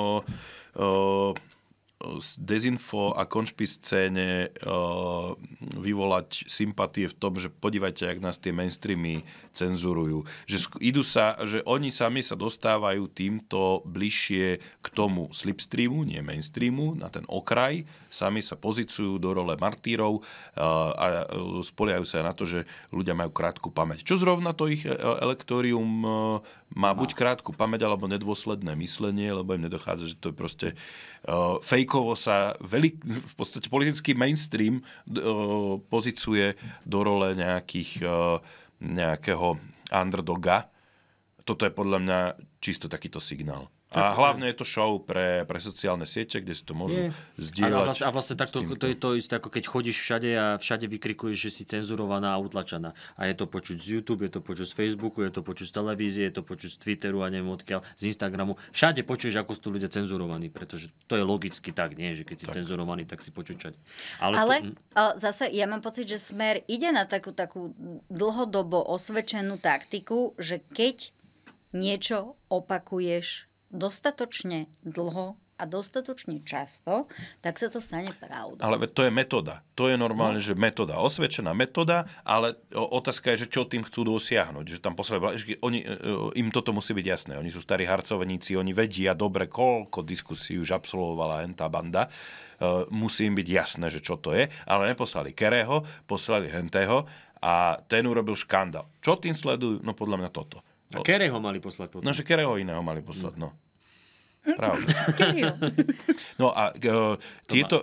dezinfo a konšpiscéne vyvolať sympatie v tom, že podívajte, jak nás tie mainstreamy cenzurujú. Že oni sami sa dostávajú týmto bližšie k tomu slipstreamu, nie mainstreamu, na ten okraj. Sami sa pozicujú do role martírov a spoliehajú sa na to, že ľudia majú krátku pamäť. Čo zrovna to ich elektórium má buď krátku pamäť, alebo nedôsledné myslenie, lebo im nedochádza, že to je proste fejkovo sa v podstate politický mainstream pozicuje do role nejakého underdoga. Toto je podľa mňa čisto takýto signál. A hlavne je to show pre sociálne siete, kde si to môžu zdieľať. A vlastne takto, to je to isté, ako keď chodíš všade a všade vykrikuješ, že si cenzurovaná a utlačaná. A je to počuť z YouTube, je to počuť z Facebooku, je to počuť z televízie, je to počuť z Twitteru a neviem odkiaľ, z Instagramu. Všade počuješ, ako sú ľudia cenzurovaní, pretože to je logicky tak, nie? Že keď si cenzurovaný, tak si počuť všade. Ale zase ja mám pocit, že Smer ide na takú dlhodobo osvedčenú taktiku, že keď niečo opakuješ dostatočne dlho a dostatočne často, tak sa to stane pravdou. Ale to je metóda. To je normálne, že metóda, osvedčená metóda, ale otázka je, že čo tým chcú dosiahnuť. Že tam im toto musí byť jasné. Oni sú starí harcovníci, oni vedia dobre, koľko diskusí už absolvovala tá banda. Musí im byť jasné, že čo to je, ale neposlali Kerého, poslali hentého a ten urobil škandál. Čo tým sledujú? No podľa mňa toto. A Kerého mali poslať potom. No, že Kerého iného mali poslať, no. Pravda. No a tieto...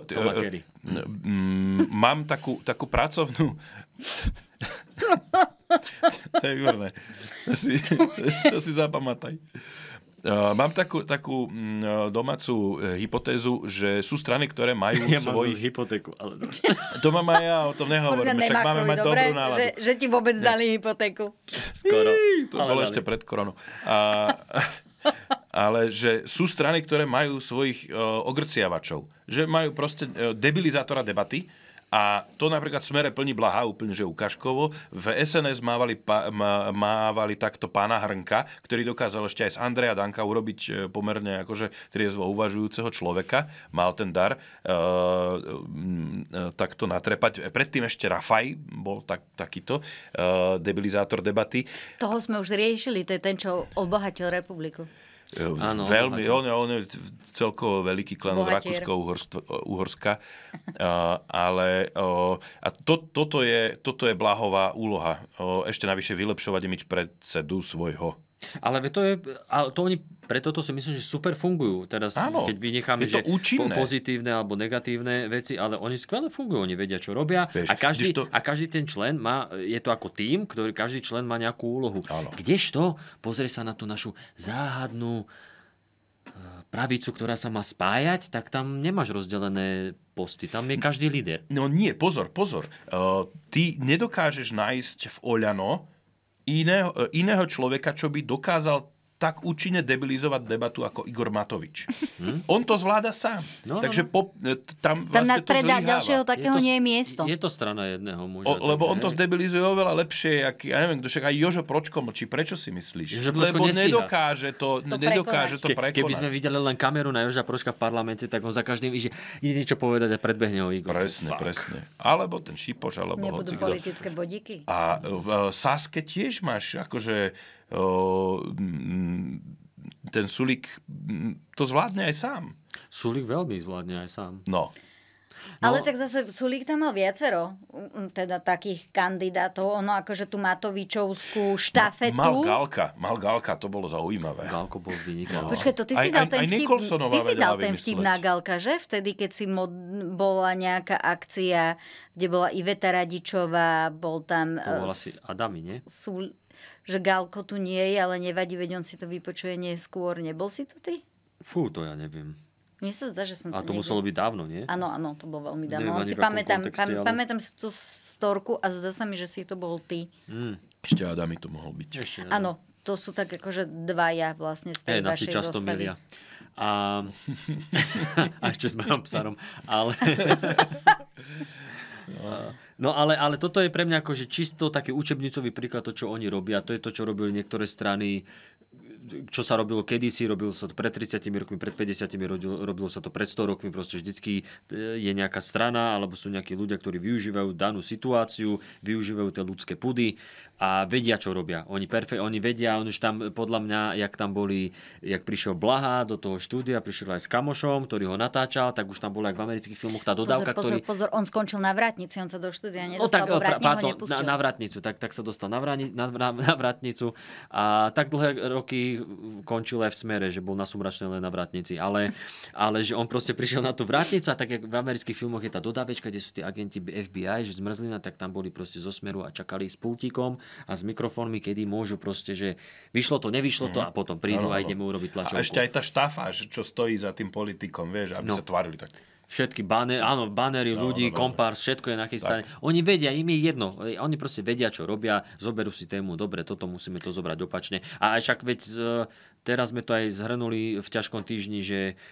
Mám takú pracovnú... To je výborné. To si zapamätaj. Mám takú domácu hypotézu, že sú strany, ktoré majú ja mám zase hypotéku, ale dobre. To mám aj ja, o tom nehovorím. Však máme mať dobrú náladu. Že ti vôbec dali hypotéku. Skoro. To bolo ešte pred koronou. Ale že sú strany, ktoré majú svojich ogrciavačov. Že majú proste debilizátora debaty. A to napríklad v Smere plní Blaha úplne, že ukážkovo. V SNS mávali takto pána Hrnka, ktorý dokázal ešte aj z Andreja Danka urobiť pomerne akože triezvo uvažujúceho človeka. Mal ten dar takto natrepať. Predtým ešte Rafaj bol takýto debilizátor debaty. Toho sme už riešili, to je ten, čo obohatil republiku. Áno, veľmi, on je celkovo veľký klan od Rakúsko-Uhorska, ale toto je Blahová úloha. Ešte navyše vylepšovať imič predsedu svojho. Ale to oni preto si myslím, že super fungujú. Teraz, áno, keď vynecháme, že pozitívne alebo negatívne veci, ale oni skvelé fungujú, oni vedia, čo robia. Vieš, a každý ten člen je to ako tím, ktorý každý člen má nejakú úlohu. Áno. Kdežto, pozri sa na tú našu záhadnú pravicu, ktorá sa má spájať, tak tam nemáš rozdelené posty. Tam je každý líder. No nie, pozor. Ty nedokážeš nájsť v Oľano iného človeka, čo by dokázal tak účinne debilizovať debatu ako Igor Matovič. On to zvláda sám. Takže tam vlastne to zlyháva. Ďalšieho takého nie je miesto. Je to strana jedného muža. Lebo on to zdebilizuje oveľa lepšie, ja neviem, kto však aj Jožo Pročko mlčí. Prečo si myslíš? Lebo nedokáže to prekonať. Keby sme videli len kameru na Joža Pročka v parlamente, tak on za každým ide niečo povedať a predbehne ho Igor. Presne. Alebo ten Šipoš, alebo nebudú politické bodíky. A v Saske tiež máš akože ten Sulík to zvládne aj sám. Sulík veľmi zvládne aj sám. No. Ale tak zase Sulík tam mal viacero teda takých kandidátov. Ono akože tú Matovičovskú štafetu. Mal Galka, to bolo zaujímavé. Galko bol vynikavý. Počkaj, to ty si dal ten vtip na Galka, že? Vtedy, keď si bola nejaká akcia, kde bola Iveta Radičová, bol tam... To bol asi Adami, nie? Že Galko tu nie je, ale nevadí, veď on si to vypočuje neskôr. Nebol si to ty? Fú, to ja neviem. Mne sa zdá, že som to to muselo byť dávno, nie? Áno, to bolo veľmi dávno. Pamätám si tú storku a zdá sa mi, že si to bol ty. Ešte Adami to mohol byť. Áno, to sú tak akože dvaja vlastne z tej vašej často zostavy. Milia. A ešte s mojom psarom. Ale toto je pre mňa akože čisto taký učebnicový príklad, to, čo oni robia. To je to, čo robili niektoré strany, čo sa robilo kedysi, robilo sa to pred 30 rokmi, pred 50, robilo sa to pred 100 rokmi. Proste vždycky je nejaká strana, alebo sú nejakí ľudia, ktorí využívajú danú situáciu, využívajú tie ľudské pudy a vedia, čo robia. Oni vedia, on už tam, podľa mňa, jak prišiel Blaha do toho štúdia, prišiel aj s kamošom, ktorý ho natáčal, tak už tam bolo aj v amerických filmoch tá dodávka, Pozor, on skončil na vrátnici, on sa do štúdia nedostal, bo vrátnik ho nepustil. Na vrátnicu, tak sa dostal na vrátnicu a tak dlhé roky končil aj v Smere, že bol na Sumračnej len na vrátnici, ale že on proste prišiel na tú vrátnicu a tak, jak v amerických filmoch je tá dodávečka, kde sú tí agenti FBI, že zmrzlina, tak tam boli proste zo Smeru a čakali s pultíkom a s mikrofónmi, kedy môžu proste, že vyšlo to, nevyšlo to a potom prídu a ideme urobiť tlačovku. A ešte aj tá štafa, čo stojí za tým politikom, vieš, aby sa tvárili tak. Všetky banery, ľudí, kompárs, všetko je nachystané. Oni vedia, im je jedno. Oni proste vedia, čo robia, zoberú si tému, dobre, toto musíme to zobrať opačne. A aj však veď teraz sme to aj zhrnuli v ťažkom týždni,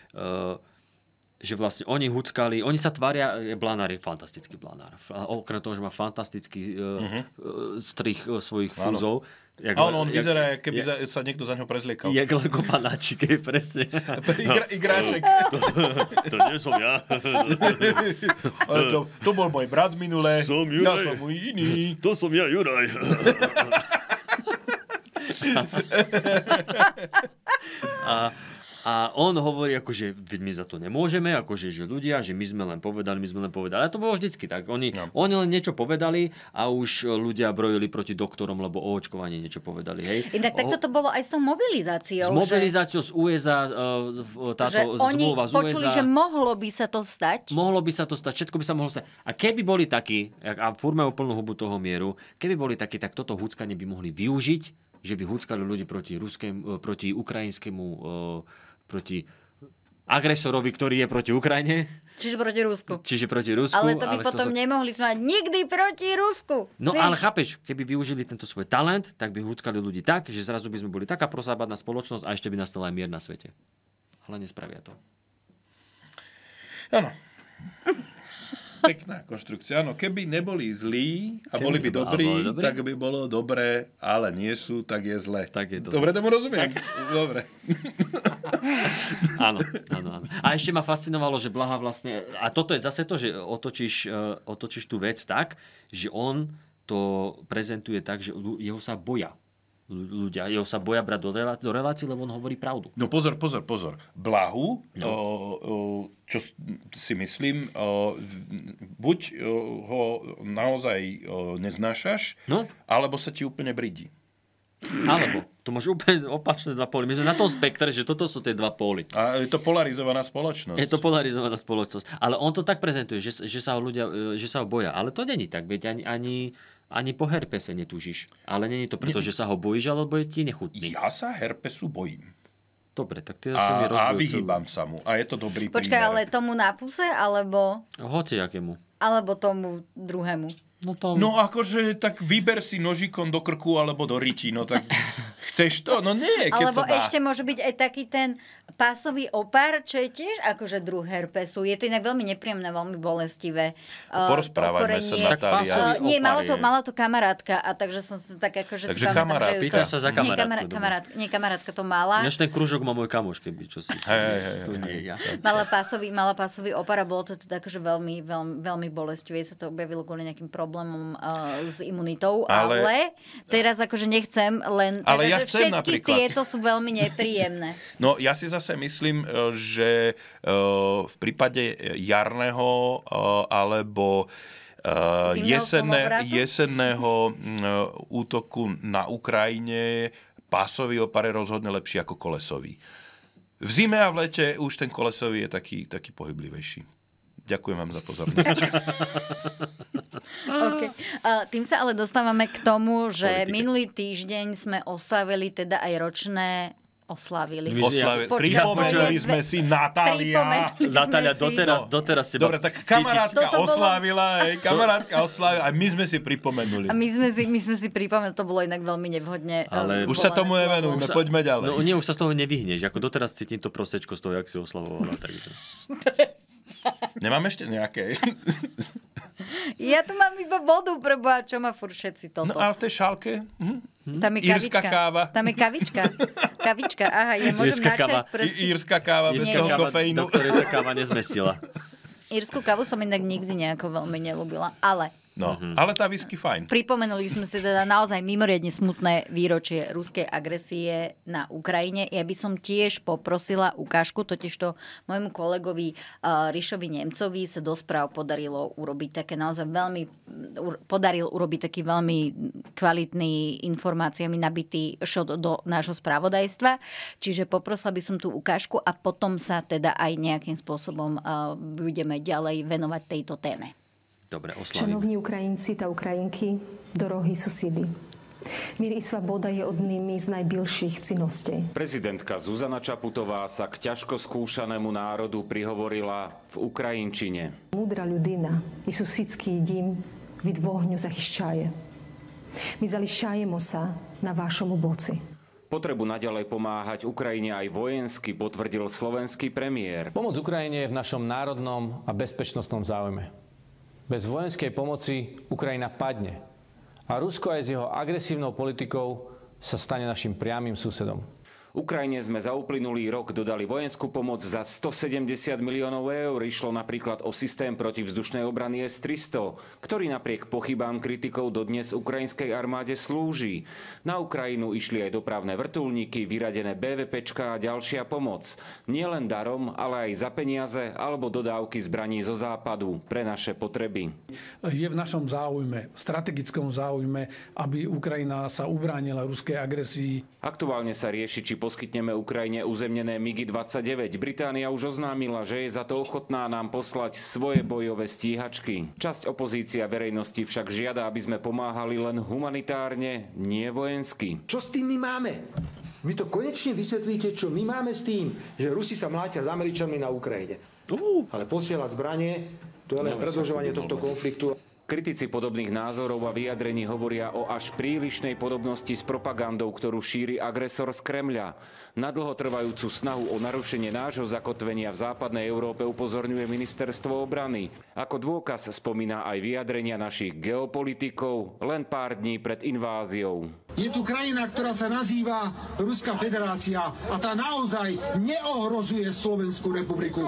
že vlastne oni huckali, oni sa tvária, Blanár je fantastický Blanár. Okrem toho, že má fantastický strih svojich fúzov. On vyzerá, keby sa niekto za ňo prezliekal. Jak ako panáčik, presne. Igráček. To nie som ja. To bol môj brat minule. Som Juraj. Ja som môj iný. To som ja, Juraj. A on hovorí, akože my za to nemôžeme, akože že ľudia, že my sme len povedali. A to bolo vždycky tak. Oni len niečo povedali a už ľudia brojili proti doktorom, lebo o očkovaní niečo povedali. Hej. Inak takto to bolo aj s tou mobilizáciou. S mobilizáciou z USA, táto zmluva z USA. Počuli, že mohlo by sa to stať. Mohlo by sa to stať, všetko by sa mohlo stať. A keby boli takí, a furt majú plnú hubu toho mieru, keby boli takí, tak toto húckanie by mohli využiť, že by húckali ľudí proti ukrajinskému proti agresorovi, ktorý je proti Ukrajine. Čiže proti Rusku. Ale to by potom nemohli sme mať nikdy proti Rusku. No ale chápeš, keby využili tento svoj talent, tak by húckali ľudí tak, že zrazu by sme boli taká prozápadná spoločnosť a ešte by nastal aj mier na svete. Ale nespravia to. Áno. Pekná konštrukcia. Áno, keby neboli zlí a boli by dobrí, tak by bolo dobré, ale nie sú, tak je zle. Tak je to dobre, tomu rozumiem. Dobre. Áno. A ešte ma fascinovalo, že Blaha vlastne... A toto je zase to, že otočíš tú vec tak, že on to prezentuje tak, že jeho sa boja. Ľudia, jeho sa boja brať do relácií, lebo on hovorí pravdu. No pozor. Blahu, čo si myslím, buď ho naozaj neznášaš, alebo sa ti úplne bridí. Alebo, to máš úplne opačné dva póly. My sme na tom spektre, že toto sú tie dva póly. A je to polarizovaná spoločnosť. Je to polarizovaná spoločnosť. Ale on to tak prezentuje, že sa ho boja. Ale to není tak, veď ani po herpese netúžiš. Ale nie je to preto, že sa ho bojíš, alebo je ti nechutný. Ja sa herpesu bojím. Dobre, tak ty asi mi rozbujú a vyhýbam sa mu. A je to dobrý Počkaj, prímer. ale tomu na puse, alebo... Hociakému. Alebo tomu druhému. No akože, tak vyber si nožikom do krku, alebo do ryti. No tak Chceš to? No nie, keď alebo sa dá. ešte môže byť aj taký ten pásový opar, čo je tiež akože druh herpesu. Je to inak veľmi nepríjemné, veľmi bolestivé. Porozprávajme sa, Natália. Nie, mala to kamarátka, a takže som sa tak akože takže si pamätám, že pýtaš sa za kamarátku. Nie, kamarátka to mala. Než ten krúžok má môj kamoš, keby čo si. To nie ja. Mala pásový opar a bolo to teda akože veľmi, veľmi, veľmi bolestivé. Sa to objavilo kvôli nejakým problémom s imunitou, ale teraz akože nechcem len... Ale ja chcem všetky napríklad. tieto sú veľmi nepríjemné. No ja si zase myslím, že v prípade jarného alebo jesenného útoku na Ukrajine pásový opar je rozhodne lepší ako kolesový. V zime a v lete už ten kolesový je taký pohyblivejší. Ďakujem vám za pozornosť. Okay. Tým sa ale dostávame k tomu, že minulý týždeň sme oslavili teda aj ročné Pripomenuli sme si Natália. Natália, doteraz teba... Dobre, tak kamarátka oslávila a my sme si pripomenuli. A my sme si pripomenuli, to bolo inak veľmi nevhodne. Ale už sa tomu nevenujme, poďme ďalej. No nie, už sa z toho nevyhneš. Ako doteraz cítim to prosečko z toho, jak si oslavovala. Takže. Nemám ešte nejaké? Ja tu mám iba vodu, preboha, čo má furt všetci toto. No ale v tej šálke? Tam je írska káva. Tam je kavička. Aha, ja môžem načať proste. Írska káva bez toho kofeínu. Do ktorej sa káva nezmestila. Írsku kávu som inak nikdy nejako veľmi neľúbila, ale... No, ale tá whisky fajn. Pripomenuli sme si teda naozaj mimoriadne smutné výročie ruskej agresie na Ukrajine. Ja by som tiež poprosila ukážku, totižto môjmu kolegovi Rišovi Nemcovi sa do správ podaril urobiť taký veľmi kvalitný informáciami nabitý šot do nášho spravodajstva. Čiže poprosila by som tú ukážku a potom sa teda aj nejakým spôsobom budeme ďalej venovať tejto téme. Dobre, oslavím. Шановні українці та українки, дорогі сусіди. Мир і свобода є одними з найбільших цінностей. Prezidentka Zuzana Čaputová sa k ťažko skúšanému národu prihovorila v ukrajinčine. Мудра людина і сусідський дім від вогню захищає. Ми залишаємося на вашому боці. Potrebu naďalej pomáhať Ukrajine aj vojensky potvrdil slovenský premiér. Pomoc Ukrajine je v našom národnom a bezpečnostnom záujme. Bez vojenskej pomoci Ukrajina padne a Rusko aj s jeho agresívnou politikou sa stane našim priamym susedom. Ukrajine sme za uplynulý rok dodali vojenskú pomoc za 170 miliónov eur. Išlo napríklad o systém protivzdušnej obrany S-300, ktorý napriek pochybám kritikov dodnes ukrajinskej armáde slúži. Na Ukrajinu išli aj dopravné vrtuľníky, vyradené BVPčka a ďalšia pomoc. Nielen darom, ale aj za peniaze alebo dodávky zbraní zo západu pre naše potreby. Je v našom záujme, strategickom záujme, aby Ukrajina sa ubránila ruskej agresii. Aktuálne sa rieši, či poskytneme Ukrajine uzemnené MiG-29. Británia už oznámila, že je za to ochotná nám poslať svoje bojové stíhačky. Časť opozícia verejnosti však žiada, aby sme pomáhali len humanitárne, nie vojensky. Čo s tým my máme? Vy to konečne vysvetlíte, čo my máme s tým, že Rusi sa mlátia s Američanmi na Ukrajine. Ale posielať zbranie, to je len predĺžovanie tohto konfliktu. Kritici podobných názorov a vyjadrení hovoria o až prílišnej podobnosti s propagandou, ktorú šíri agresor z Kremľa. Na dlhotrvajúcu snahu o narušenie nášho zakotvenia v západnej Európe upozorňuje ministerstvo obrany. Ako dôkaz spomína aj vyjadrenia našich geopolitikov len pár dní pred inváziou. Je tu krajina, ktorá sa nazýva Ruská federácia a tá naozaj neohrozuje Slovenskú republiku.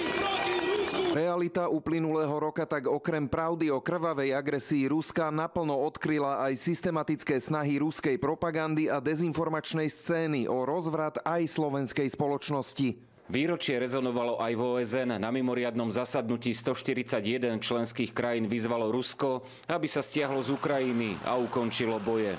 Realita uplynulého roka tak okrem pravdy o krvavej agresii Ruska naplno odkryla aj systematické snahy ruskej propagandy a dezinformačnej scény o rozvrat aj slovenskej spoločnosti. Výročie rezonovalo aj v OSN. Na mimoriadnom zasadnutí 141 členských krajín vyzvalo Rusko, aby sa stiahlo z Ukrajiny a ukončilo boje.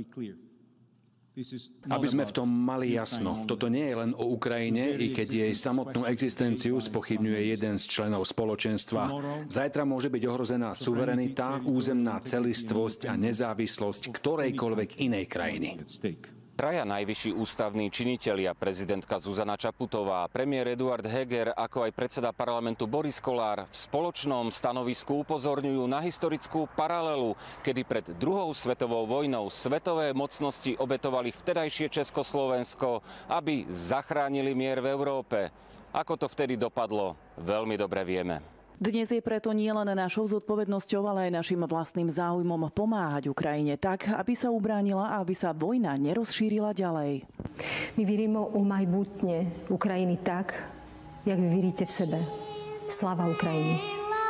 Aby sme v tom mali jasno, toto nie je len o Ukrajine, i keď jej samotnú existenciu spochybňuje jeden z členov spoločenstva. Zajtra môže byť ohrozená suverenita, územná celistvosť a nezávislosť ktorejkoľvek inej krajiny. Traja najvyšší ústavní činitelia, prezidentka Zuzana Čaputová, premiér Eduard Heger, ako aj predseda parlamentu Boris Kollár v spoločnom stanovisku upozorňujú na historickú paralelu, kedy pred druhou svetovou vojnou svetové mocnosti obetovali vtedajšie Československo, aby zachránili mier v Európe. Ako to vtedy dopadlo, veľmi dobre vieme. Dnes je preto nielen našou zodpovednosťou, ale aj našim vlastným záujmom pomáhať Ukrajine tak, aby sa ubránila a aby sa vojna nerozšírila ďalej. My vierimo u majbutne Ukrajiny tak, jak vy víte v sebe. Sláva Ukrajine.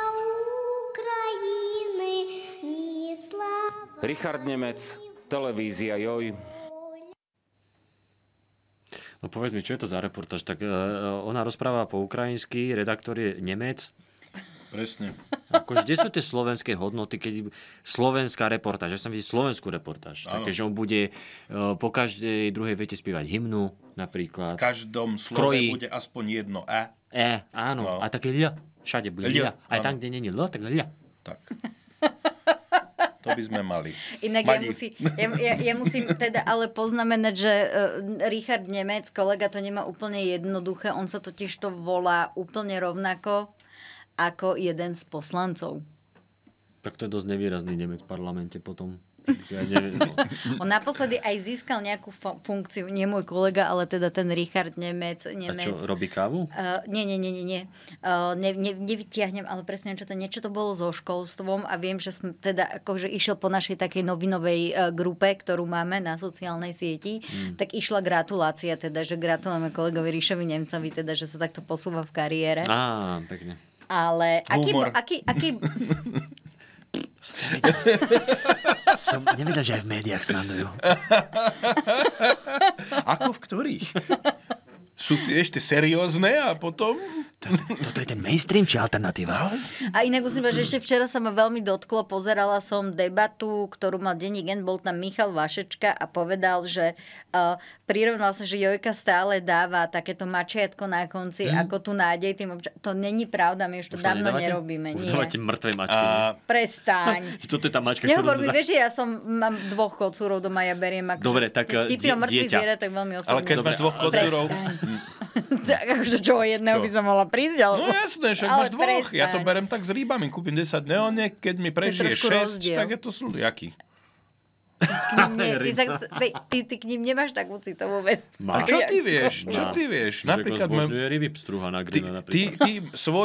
Richard Nemec, televízia Joj. No povedz mi, čo je to za reportáž? Tak ona rozpráva po ukrajinsky, redaktor je Nemec. Presne. Akože, kde sú tie slovenské hodnoty, keď slovenská reportáž, ja som videl slovenskú reportáž, také, že on bude po každej druhej vete spievať hymnu, napríklad. V každom slove bude aspoň jedno E. Áno. No. A také ľa. Všade bude ľa. Aj tam, kde nie je ľa, tak ľa. Tak. To by sme mali. Inak ja musím teda ale poznamenať, že Richard Nemec, kolega, to nemá úplne jednoduché. On sa totiž to volá úplne rovnako ako jeden z poslancov. Tak to je dosť nevýrazný Nemec v parlamente potom. Ja neviem. On naposledy aj získal nejakú funkciu, nie môj kolega, ale teda ten Richard Nemec. A čo, robí kávu? Nie. Nevytiahnem, ale presne niečo to bolo so školstvom a viem, že som teda akože išiel po našej takej novinovej grupe, ktorú máme na sociálnej sieti, tak išla gratulácia, teda, že gratulujeme kolegovi Ríšovi Nemcovi, teda, že sa takto posúva v kariére. Á, pekne. Ale aký... Som nevedel, že aj v médiách srandujú. Ako v ktorých? Sú ešte seriózne a potom... Toto je ten mainstream či alternatíva? A inak musím povedať, že ešte včera sa ma veľmi dotklo. Pozerala som debatu, ktorú mal denník N, bol tam Michal Vašečka a povedal, že prirovnal sa, že Jojka stále dáva takéto mačiatko na konci, ako tu nádej tým To není pravda, my už to dávno nerobíme. Už dávate mŕtve mačky. Prestaň. Toto je tá mačka, ktorú sme... Vieš, že ja mám 2 kocúrov doma, ja beriem ako... Dobre, tak vtipy o mŕtvych zvierat, tak veľmi osobný. Ale keď máš 2 kocúrov... Tak akože čo, jedného by som mohla prísť, ale... No jasné, však máš 2. Ja to berem tak s rýbami. Kúpim 10 neoniek, keď mi prežije 6, tak je to sludiaky. Ty k ním nemáš takú citovú vec. A čo ty vieš? Čo ty vieš? Napríklad zbožňuje ryby pstruha na grina. Ty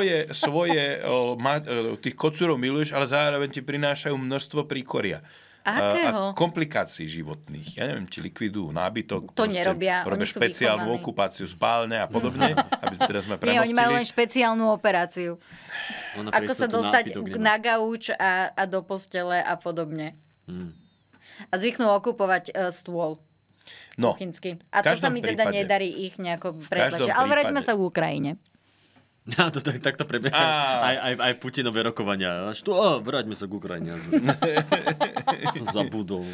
tých kocúrov miluješ, ale zároveň ti prinášajú množstvo príkoria. Akého? A komplikácií životných. Ja neviem, ti likvidujú nábytok. To nerobia. Robia špeciálnu okupáciu spálne a podobne. Aby teraz sme premostili. Nie, oni majú len špeciálnu operáciu. Ako sa dostať na gauč a do postele a podobne. A zvyknú okupovať stôl. Kuchynský. A to sa mi teda nedarí ich nejako pretlačiť. Ale vráťme sa v Ukrajine. Ja, takto prebieha aj Putinové rokovania. Vráťme sa k Ukrajine. Som zabudol.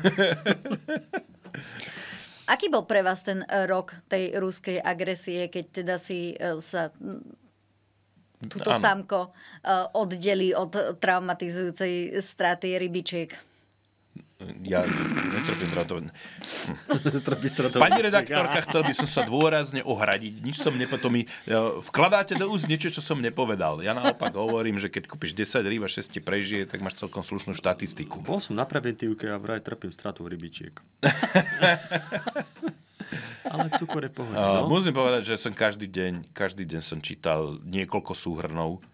Aký bol pre vás ten rok tej ruskej agresie, keď teda si sa túto Sámko oddelí od traumatizujúcej straty rybičiek? Ja netrpím stratovať. Pani redaktorka, chcel by som sa dôrazne ohradiť. Nič som nepovedal. Vkladáte do úst niečo, čo som nepovedal. Ja naopak hovorím, že keď kúpiš 10 rýb a 6 ti prežije, tak máš celkom slušnú štatistiku. Bol som na preventívke a vraj trpím stratu rybičiek. Ale cukor je pohodný. Musím povedať, že som každý deň som čítal niekoľko súhrnov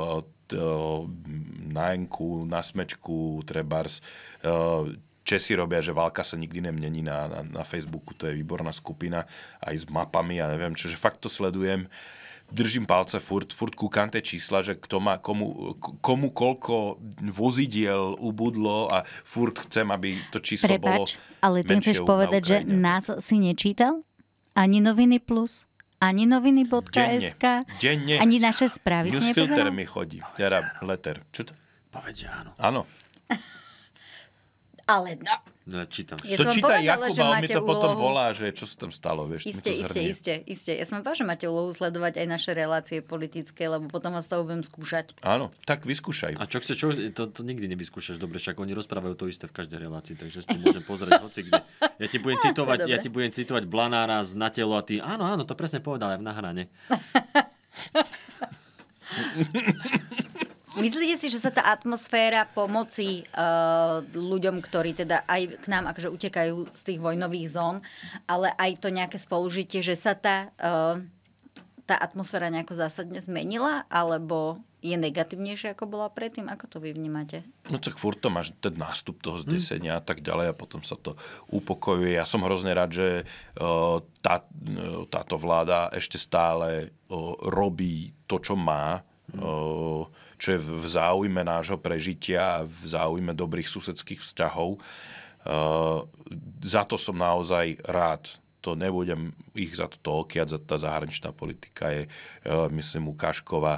na Enku, na Smečku, trebárs. Česi robia, že válka sa nikdy nemení na Facebooku, to je výborná skupina, aj s mapami a neviem čo, že fakt to sledujem. Držím palce, furt kúkam tie čísla, že kto má komu koľko vozidiel ubudlo a furt chcem, aby to číslo bolo menšie. Ale ty chceš povedať, že nás si nečítal? Ani Noviny Plus? Ani noviny.sk? Denne. Ani naše správy si nepozeral? Newsfilter mi chodí. Teda letter. Čo to? Povedz, že áno. Áno. Ale no. No, čítam. Ja to číta Jakub a on mi to potom volá, že čo sa tam stalo, vieš. Isté. Ja som povedal, že máte úlohu sledovať aj naše relácie politické, lebo potom vás to budem skúšať. Áno, tak vyskúšaj. A čo chceš, to nikdy nevyskúšaš, dobre, však oni rozprávajú to isté v každej relácii, takže si to môžem pozrieť hoci kde. Ja ti budem citovať Blanára z Na telo a ty, áno, to presne povedal aj v nahrane. Myslíte si, že sa tá atmosféra pomoci ľuďom, ktorí teda aj k nám akože utekajú z tých vojnových zón, ale aj to nejaké spolužitie, že sa tá atmosféra nejako zásadne zmenila, alebo je negatívnejšia, ako bola predtým? Ako to vy vnímate? No tak furt to máš ten nástup toho zdesenia a tak ďalej a potom sa to upokojuje. Ja som hrozne rád, že táto vláda ešte stále robí to, čo má, čo je v záujme nášho prežitia a v záujme dobrých susedských vzťahov. Za to som naozaj rád. To nebudem ich za to okiať, za tá zahraničná politika je, myslím, ukážková.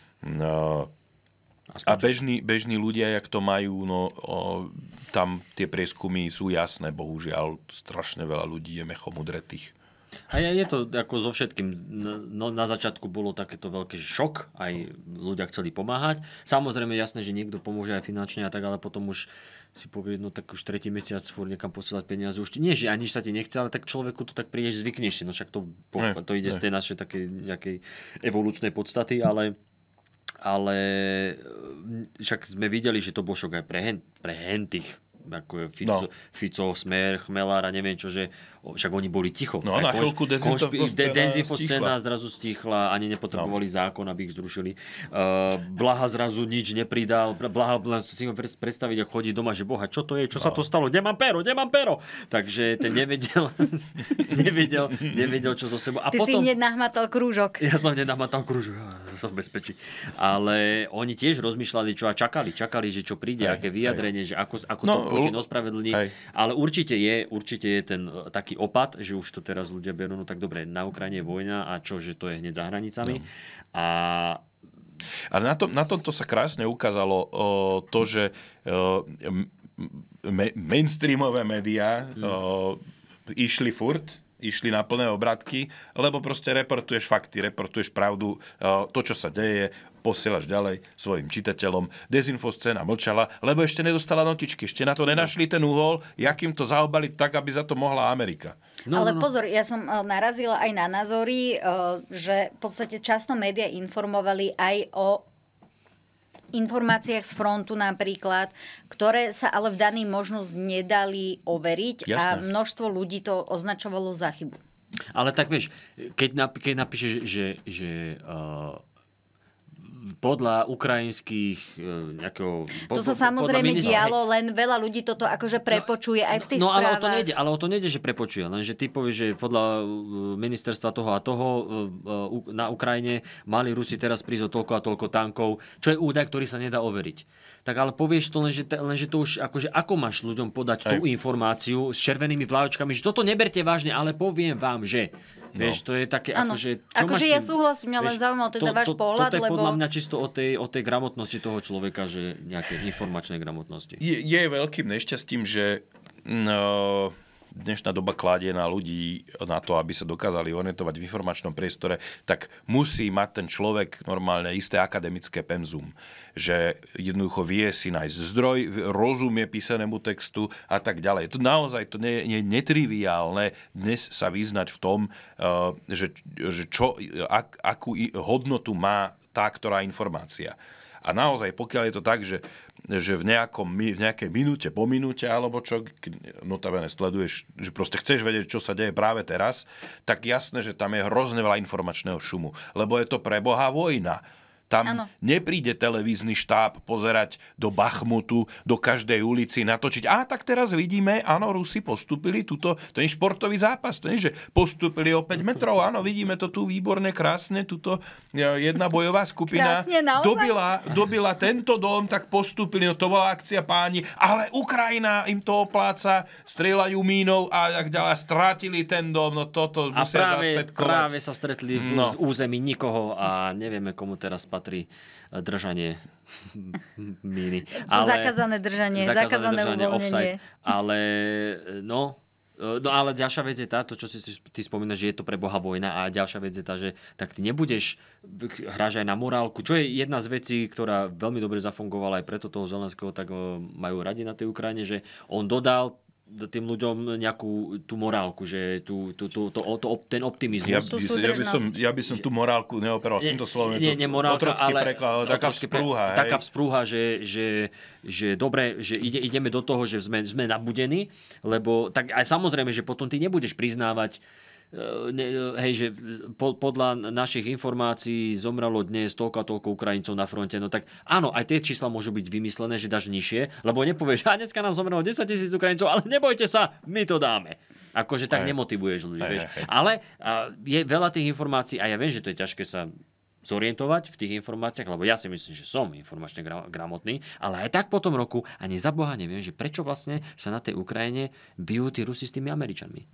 A bežní ľudia, jak to majú, tam tie prieskumy sú jasné, bohužiaľ, strašne veľa ľudí je mechom udretých. A je to ako so všetkým. No, na začiatku bolo takéto veľké šok, aj ľudia chceli pomáhať. Samozrejme jasné, že niekto pomôže aj finančne a tak, ale potom už si povie, no tak už 3. mesiac furt niekam posielať peniaze. Už nie, že ani sa ti nechce, ale tak človeku to tak prídeš zvyknejšie. No však to ide z tej našej takej nejakej evolučnej podstaty, ale však sme videli, že to bol šok aj pre hentých, ako je Fico, Smer, Chmelár a neviem čo, že však oni boli ticho. No na chvíľku dezinfoscéna zrazu stichla, ani nepotrebovali zákon, aby ich zrušili. Blaha zrazu nič nepridal. Blaha si ho predstaviť, ako chodí doma, že boha, čo to je, čo sa to stalo, nemám pero. Takže ten nevedel, čo so sebou. A Ty potom, si hneď nahmatal krúžok. Ja som hneď nahmatal krúžok, som v bezpečí. Ale oni tiež rozmýšľali, čo a čakali, že čo príde, aké vyjadrenie, že ako to Putin ospravedlní. Ale určite je ten taký opat, že už to teraz ľudia berú, no tak dobre, na Ukrajine je vojna a čo, že to je hneď za hranicami. No. Ale na tomto sa krásne ukázalo to, že mainstreamové médiá išli na plné obratky, lebo proste reportuješ fakty, reportuješ pravdu, to, čo sa deje, posielaš ďalej svojim čitateľom. Dezinfoscéna mlčala, lebo ešte nedostala notičky. Ešte na to nenašli ten uhol, jakým to zaobaliť tak, aby za to mohla Amerika. Ale pozor, ja som narazila aj na názory, že v podstate často médiá informovali aj o informáciách z frontu napríklad, ktoré sa ale v daný možnosť nedali overiť. Jasné. A množstvo ľudí to označovalo za chybu. Ale tak vieš, keď napíšeš, že podľa ukrajinských nejakého... To sa samozrejme dialo, len veľa ľudí toto akože prepočuje aj v tých správach. Ale o to nejde, že prepočuje. Lenže ty povieš, že podľa ministerstva toho a toho na Ukrajine mali Rusi teraz prísť o toľko a toľko tankov, čo je údaj, ktorý sa nedá overiť. Tak ale povieš to, lenže to už akože ako máš ľuďom podať tú informáciu s červenými vláčkami, že toto neberte vážne, ale poviem vám, že... Vieš, to je také akože... Akože ja súhlasím, mňa len zaujímal teda váš pohľad, lebo... To je podľa mňa čisto o tej gramotnosti toho človeka, že nejaké informačnej gramotnosti. Je veľkým nešťastím, že dnešná doba kladie na ľudí na to, aby sa dokázali orientovať v informačnom priestore, tak musí mať ten človek normálne isté akademické penzum. Že jednoducho vie si nájsť zdroj, rozumie písanému textu a tak ďalej. To naozaj to nie je netriviálne dnes sa vyznať v tom, že akú hodnotu má tá, ktorá informácia. A naozaj, pokiaľ je to tak, že v nejakej minúte po minúte, alebo čo, notabene sleduješ, že proste chceš vedieť, čo sa deje práve teraz, tak jasné, že tam je hrozne veľa informačného šumu. Lebo je to pre Boha vojna. Tam nepríde televízny štáb pozerať do Bachmutu, do každej ulici, natočiť. Tak teraz vidíme, áno, Rusi postúpili to je športový zápas, to nie, že postúpili o 5 metrov, áno, vidíme to tu výborne, krásne, tuto jedna bojová skupina dobila tento dom, tak postúpili, no to bola akcia páni, ale Ukrajina im to opláca, strieľajú mínou a tak ďalej, strátili ten dom, no toto musia zaspätkovať. Práve sa stretli v území nikoho a nevieme, komu teraz patrí držanie míny. Zakázané držanie, zakázané uvoľnenie. Offside. Ale ale ďalšia vec je tá, to, čo si ty spomínaš, že je to pre Boha vojna, a ďalšia vec je tá, že tak ty nebudeš hráš aj na morálku, čo je jedna z vecí, ktorá veľmi dobre zafungovala aj preto toho Zelenského, tak majú radi na tej Ukrajine, že on dodal tým ľuďom nejakú tú morálku, že ten optimizmus. Ja by som tú morálku neoperoval s týmto slovom. Nie morálka, ale taká vzprúha. Taká vzprúha, že dobre, že ideme do toho, že sme nabudení, lebo tak aj samozrejme, že potom ty nebudeš priznávať, že podľa našich informácií zomrelo dnes toľko a toľko Ukrajincov na fronte, no tak áno, aj tie čísla môžu byť vymyslené, že dáš nižšie, lebo nepovieš, dneska nám zomrelo 10 000 Ukrajincov, ale nebojte sa, my to dáme. Akože tak nemotivuješ ľudí, vieš. Ale je veľa tých informácií a ja viem, že to je ťažké sa zorientovať v tých informáciách, lebo ja si myslím, že som informačne gramotný, ale aj tak po tom roku ani za Boha neviem, že prečo vlastne sa na tej Ukrajine bijú tí Rusi s tými Američanmi.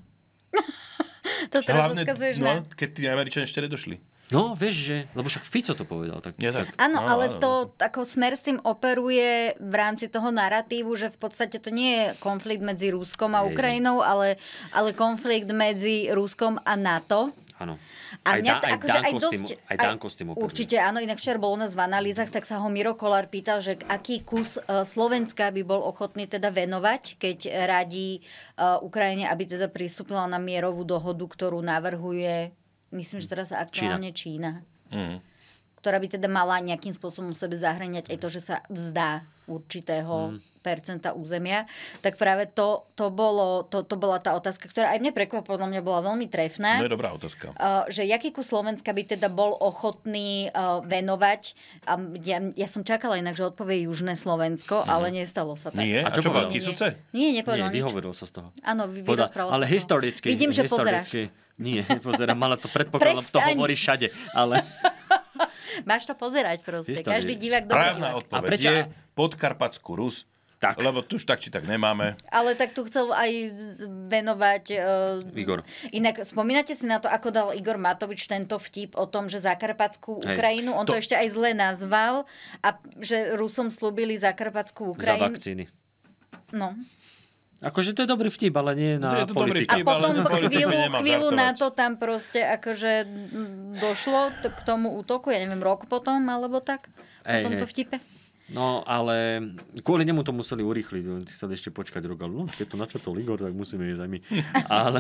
To teraz odkazuješ na... keď tí Američania ešte nedošli. No, vieš, že... Lebo však Fico to povedal. Tak. Áno, ale to ako Smer s tým operuje v rámci toho naratívu, že v podstate to nie je konflikt medzi Ruskom a Ukrajinou, ale konflikt medzi Ruskom a NATO. Áno. A aj Danko s tým operuje. Určite áno, inak včera bol u nás v analýzach, tak sa ho Miro Kollár pýtal, že aký kus Slovenska by bol ochotný teda venovať, keď radí Ukrajine, aby teda pristúpila na mierovú dohodu, ktorú navrhuje, myslím, že teraz aktuálne Čína. Ktorá by teda mala nejakým spôsobom v sebe zahŕňať aj to, že sa vzdá určitého percenta územia, tak práve to bola tá otázka, ktorá aj mne prekvapila, podľa mňa bola veľmi trefná. To je dobrá otázka. Že jaký kus Slovenska by teda bol ochotný venovať. Ja som čakala inak, že odpovie Južné Slovensko, ale nestalo sa tak. Nie? A čo povedal? Kysuce? Nie, nepovedal nič. Vyhovoril sa z toho. Áno, vyrozprával sa ale historicky. Vidím, že pozeráš. Nie, nepozerám, ale to predpokladám, to hovorí všade. Ale... Máš to pozerať proste. Každý divák dobrý divák. Správna odpoveď je Podkarpatskú Rus. Tak. Lebo tu už tak či tak nemáme. Ale tak tu chcel aj venovať... Igor. Inak spomínate si na to, ako dal Igor Matovič tento vtip o tom, že Zakarpatskú Ukrajinu, on to ešte aj zle nazval, a že Rusom slúbili Zakarpatskú Ukrajinu. Za vakcíny. No. Akože to je dobrý vtip, ale nie na politiku. A potom chvíľu na to tam proste akože došlo k tomu útoku, ja neviem, rok potom, alebo tak, po tomto vtipe. No, ale kvôli nemu to museli urýchliť. Oni chceli ešte počkať rok, ale no, keď to načotol Igor, tak musíme ísť aj my. Ale...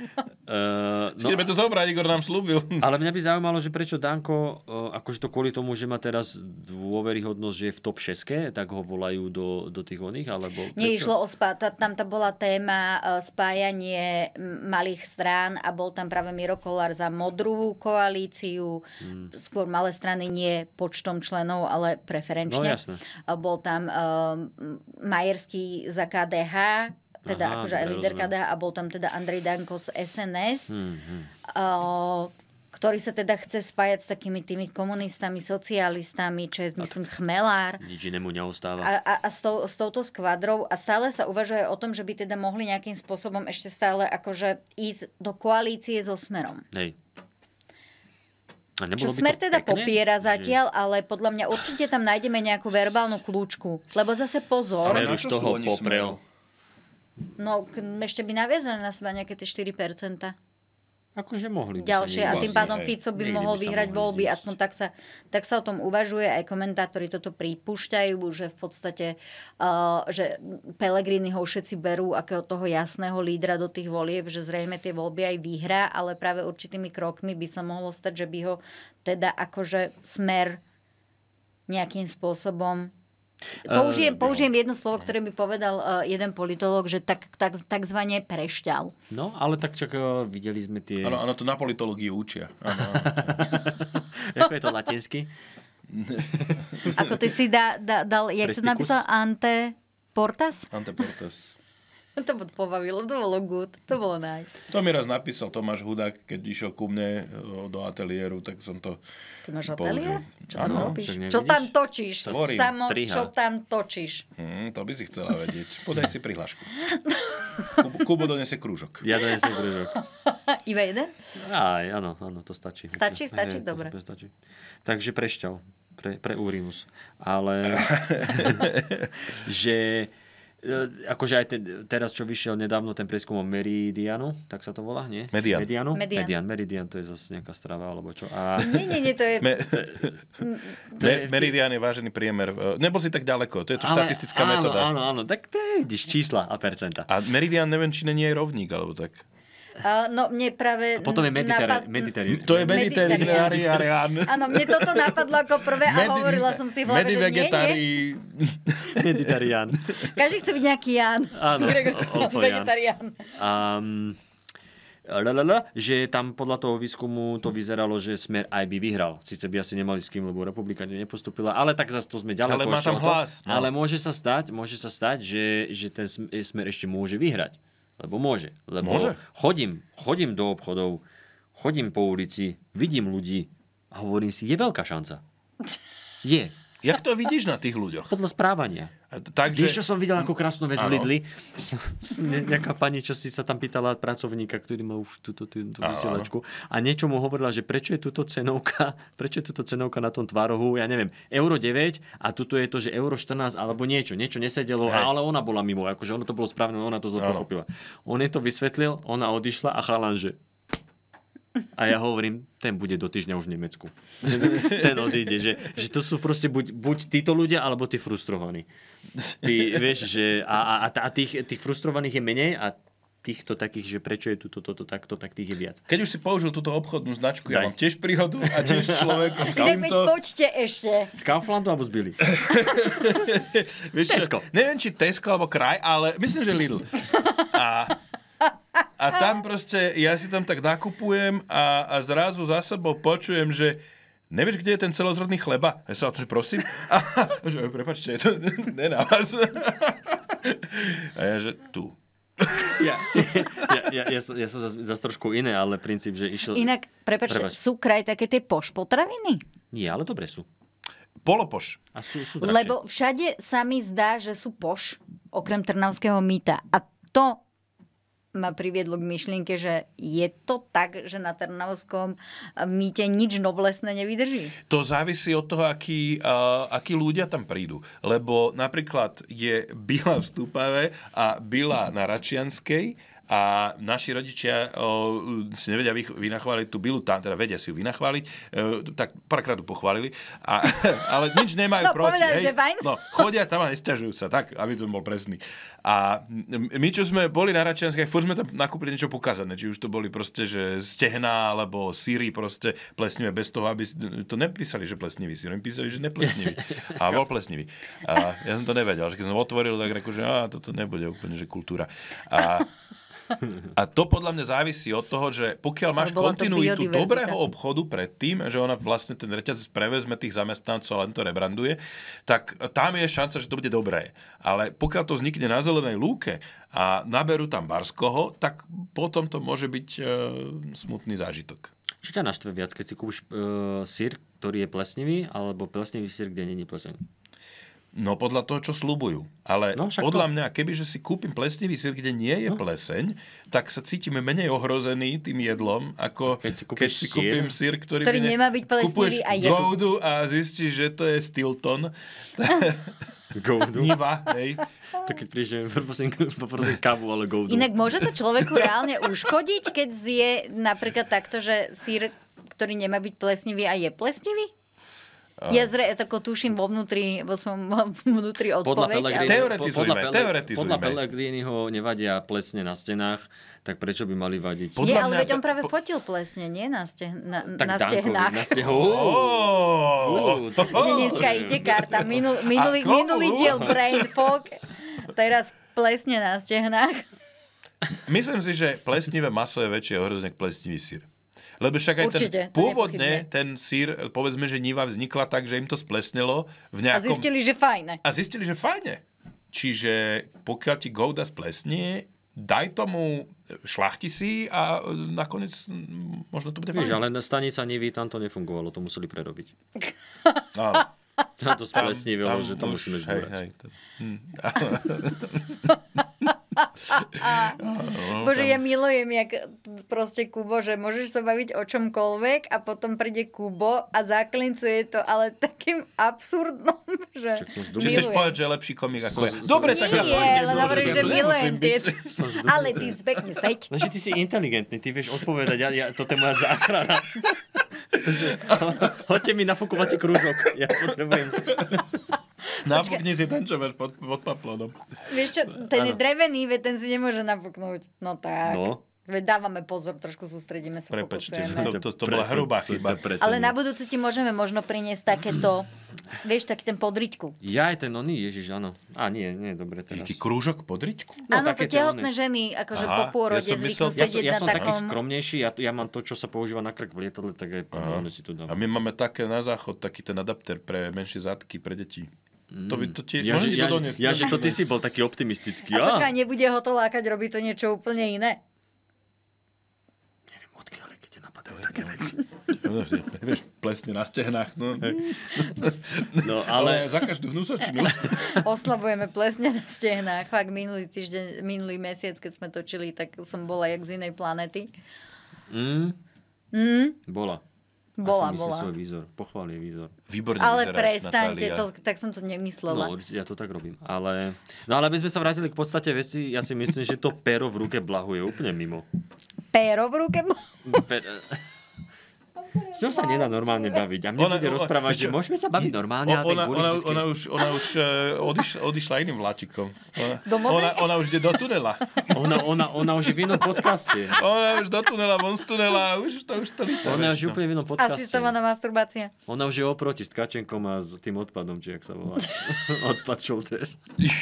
Ideme to zobrať, Igor nám slúbil. Ale mňa by zaujímalo, že prečo Danko, akože to kvôli tomu, že má teraz dôveryhodnosť, že je v top 6, tak ho volajú do tých oných, alebo... Nie, išlo o tam bola téma spájanie malých strán a bol tam práve Miro Kollár za modrú koalíciu. Skôr malé strany nie počtom členov, ale preferenčne. No, bol tam Majerský za KDH, teda akože aj líder KDH, a bol tam teda Andrej Danko z SNS, ktorý sa teda chce spájať s takými tými komunistami, socialistami, čo je, myslím, Chmelár. Nič inému neostáva. A s touto skvadrou. A stále sa uvažuje o tom, že by teda mohli nejakým spôsobom ešte stále akože ísť do koalície so Smerom. Hej. Čo Smer teda popiera zatiaľ, ale podľa mňa určite tam nájdeme nejakú verbálnu kľúčku. Lebo zase pozor. Smer už toho poprel. No, ešte by naviazali na seba nejaké tie 4%. Akože mohli. Ďalšie. A tým pádom Fico by mohol vyhrať voľby. Aspoň tak sa o tom uvažuje. Aj komentátori toto pripúšťajú, že v podstate že Pellegrini ho všetci berú akého toho jasného lídra do tých volieb, že zrejme tie voľby aj vyhrá, ale práve určitými krokmi by sa mohlo stať, že by ho teda akože Smer nejakým spôsobom... Použijem jedno slovo, ktoré by povedal jeden politológ, že takzvané prešťal. No, ale tak čak videli sme tie... Áno, to na politológiu učia. Ako je to latinsky? Ako ty si dal, jak si napísal, Ante Portas? Ante Portas. To pobavilo, to bolo good, to bolo nice. To mi raz napísal Tomáš Hudák, keď išiel ku mne do ateliéru, tak som to Ty máš ateliér? Čo tam robíš? Nevidíš? Čo tam točíš? Čo tam točíš? To by si chcela vedieť. Podaj si prihlášku. Kubo donesie krúžok. Ja donesiem krúžok. Iba jeden? Áno, to stačí. Stačí? Dobre. Stačí. Takže Prešťal. pre Urinus. Ale že akože aj teraz, čo vyšiel nedávno ten prieskum o Meridianu, tak sa to volá, nie? Meridian, to je zase nejaká strava, alebo čo? Nie, to je... Meridian je vážený priemer. Nebol si tak ďaleko, to je to štatistická metóda. Áno, tak to je, vidíš, čísla a percenta. A Meridian, neviem, či nie je rovník, alebo tak. No, mne práve... A potom je Mediterranean. To je Mediterranean. Áno, mne toto napadlo ako prvé a hovorila som si v hlave, že nie. Mediterranean. Každý chce byť nejaký Jan. Áno, vegetarián. Že tam podľa toho výskumu to vyzeralo, že Smer aj by vyhral. Sice by asi nemali s kým, lebo Republika nepostupila, ale tak zase to sme ďaleko. Ale má tam hlas. No. Ale môže sa stať, že ten Smer ešte môže vyhrať. Lebo môže. Chodím do obchodov, chodím po ulici, vidím ľudí a hovorím si, je veľká šanca. Je. Jak to vidíš na tých ľuďoch? Podľa správania. Takže... Vieš, čo som videl ako krásnu vec v Lidli? Nejaká pani, čo si sa tam pýtala pracovníka, ktorý má už túto vysielačku a niečo mu hovorila, že prečo je túto cenovka na tom tvárohu, ja neviem, euro 9 a tuto je to, že euro 14 alebo niečo nesedelo, ale ona bola mimo, akože ono to bolo správne, ona to zle pochopila. On jej to vysvetlil, ona odišla a chalan, že a ja hovorím, ten bude do týždňa už v Nemecku. Ten odíde, že to sú proste buď títo ľudia, alebo tí frustrovaní. Ty, vieš, že a tých frustrovaných je menej a týchto takých, že prečo je toto takto, tak tých je viac. Keď už si použil túto obchodnú značku, ja mám tiež príhodu a tiež človeka s Kauflandu. Poďte ešte. Z Kauflandu alebo z Billy? Tesco. Neviem, či Tesco alebo Kraj, ale myslím, že Lidl. A tam proste, ja si tam tak nakupujem a zrazu za sebou počujem, že nevieš, kde je ten celozrodný chleba? Ja sa o to, že prosím. Prepáčte, to nie na vás. A ja, že tu. Ja som zase trošku iné, ale princíp, že išiel... Inak, prepáčte, sú kraj také tie poš potraviny? Nie, ale dobre sú. Polopoš. A sú drahšie. Lebo všade sa mi zdá, že sú poš, okrem Trnavského mýta. A to ma priviedlo k myšlienke, že je to tak, že na Trnavskom mýte nič noblesné nevydrží? To závisí od toho, akí ľudia tam prídu. Lebo napríklad je Bila v Stupave a Bila na Račianskej a naši rodičia si nevedia vynachváliť tú Bilu tam, teda vedia si ju vynachváliť, tak párkrát ju pochválili, ale nič nemajú proti. Povedali, že fajn. No, chodia tam a nesťažujú sa, tak, aby to bol presný. A my, čo sme boli na Račianskej, furt sme tam nakúpili niečo pokazané, či už to boli proste, že stehná, alebo síry proste plesnivé, bez toho, aby to nepísali, že plesnivý sír, oni písali, že neplesnivý. A bol plesnivý. A ja som to nevedel, že keď som otvoril, tak reku, že toto nebude úplne, že kultúra. A to podľa mňa závisí od toho, že pokiaľ máš kontinuitu dobrého obchodu pred tým, že ona vlastne ten reťazec prevezme tých zamestnancov a len to rebranduje, tak tam je šanca, že to bude dobré. Ale pokiaľ to vznikne na zelenej lúke a naberú tam barskoho, tak potom to môže byť smutný zážitok. Čo ťa naštve viac, keď si kúpiš syr, ktorý je plesnivý, alebo plesnivý syr, kde nie je pleseň? No podľa toho, čo sľubujú. Ale podľa mňa, kebyže si kúpim plesnivý syr, kde nie je pleseň, tak sa cítime menej ohrozený tým jedlom, ako keď si kúpim syr, ktorý nemá byť plesnivý a jedu. Goudu a zistíš, že to je Stilton. Goudu. Niva, hej. To keď prídeš, poprosím kávu, ale Goudu. Inak môže to človeku reálne uškodiť, keď zje napríklad takto, že syr, ktorý nemá byť plesnivý a je plesnivý? Ja tako tuším vo vnútri odpoveď. Teoretizujme. Podľa Pellegriniho nevadia plesne na stenách, tak prečo by mali vadiť? Nie, ale veď on práve fotil plesne, nie? Na stehnách. Dneska ide karta. Minulý diel Brain Fog, teraz plesne na stehnách. Myslím si, že plesnivé maso je väčšie ohrozenie ako plesnivý syr. Lebo však aj pôvodne ten sír, povedzme, že Niva vznikla tak, že im to splesnilo v nejakom... A zistili, že fajne. Čiže pokiaľ ti Gouda splesnie, daj tomu, šlachti si a nakoniec možno to bude fajn. Ale stanica Nivy, tam to nefungovalo, to museli prerobiť. Tam to splesnívilo, že to musíme zbúrať. Bože, ja milujem, jak proste Kubo, že môžeš sa baviť o čomkoľvek a potom príde Kubo a zaklincuje to, ale takým absurdnom, že Či chceš povedať, že je lepší komik ako ja. Dobre, tak ja pôjdem, že milujem tieto. Ale ty zbekne seď. Lenže ty si inteligentný, ty vieš odpovedať, toto je moja záchrana. Hoďte mi nafukovací krúžok, ja potrebujem. Napukni si ten, čo máš pod paplónom. Vieš čo, ten je drevený, ten si nemôže napuknúť. No tak. No. Dávame pozor, trošku sústredíme sa. Prepačte, to bola hrubá chyba. Ale na budúce ti môžeme možno priniesť takéto, vieš, taký ten podriťku. Ja aj ten oný, Ježiš, áno. Nie, dobre teraz. Taký krúžok podriťku? Áno, to tehotné ženy, akože po pôrode zvyknú sedieť na takom... Ja som taký skromnejší, ja mám to, čo sa používa na krk v lietadle, tak aj pánovne si to dám. A my máme také na záchod, taký ten adapter pre menšie zadky, pre deti. To by to tiež... Ja, že to ty si bol taký optimistický. A počkaj, nebude ho to lákať, robí to niečo úplne iné? Neviem, odkiaľ, keď ťa napadajú také veci. Vieš, plesne na stehnách. No, ale za každú hnusačinu. Oslabujeme plesne na stehnách. Fakt, minulý mesiac, keď sme točili, tak som bola jak z inej planety. Bola. Bola. Svoj výzor. Pochvál jej výzor. Výborne ale vyzeráš, prestaňte, tak som to nemyslela. No, určite ja to tak robím. Ale aby sme sa vrátili k podstate veci, ja si myslím, že to pero v ruke Blahu je úplne mimo. Pero v ruke Blahu? S ňou sa nedá normálne baviť. A mne bude rozprávať, že môžeme sa baviť normálne. Ona už odišla iným vláčikom. Ona už ide do tunela. Ona už je v inom podcaste. Ona už do tunela, von z tunela. Už to líta. Ona už je úplne v inom podcaste. Asistovaná masturbácia. Ona už je oproti s Tkačenkom a s tým odpadom, či jak sa volá. Odpad Šoltéš.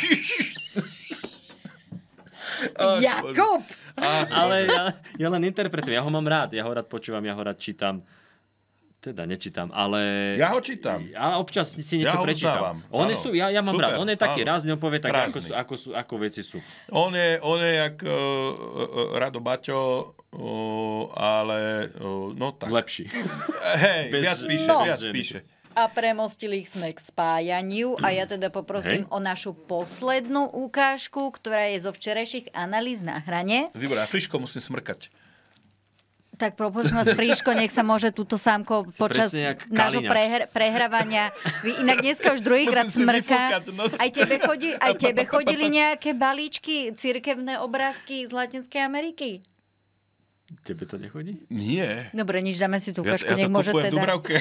Jakub! Ale ja len interpretujem. Ja ho mám rád. Ja ho rád počúvam, ja ho rád čítam. Teda nečítam, ale... Ja ho čítam. A občas si niečo prečítam. Ja mám rád. On je taký rázny, on povie tak, ako veci sú. On je jak Rado Baťo, ale no tak. Lepší. Hej, viac píše. A premostili sme k spájaniu a ja teda poprosím o našu poslednú ukážku, ktorá je zo včerajších analýz na hrane. Výborné, a Friško musím smrkať. Tak propočnosť Friško, nech sa môže túto sámko počas nášho prehrávania. Inak dneska už druhýkrát smrká. Aj tebe chodili nejaké balíčky, cirkevné obrázky z Latinskej Ameriky? Tebe to nechodí? Nie. Dobre, nič, dáme si tú ukážku. Ja to kupujem v Dubravke.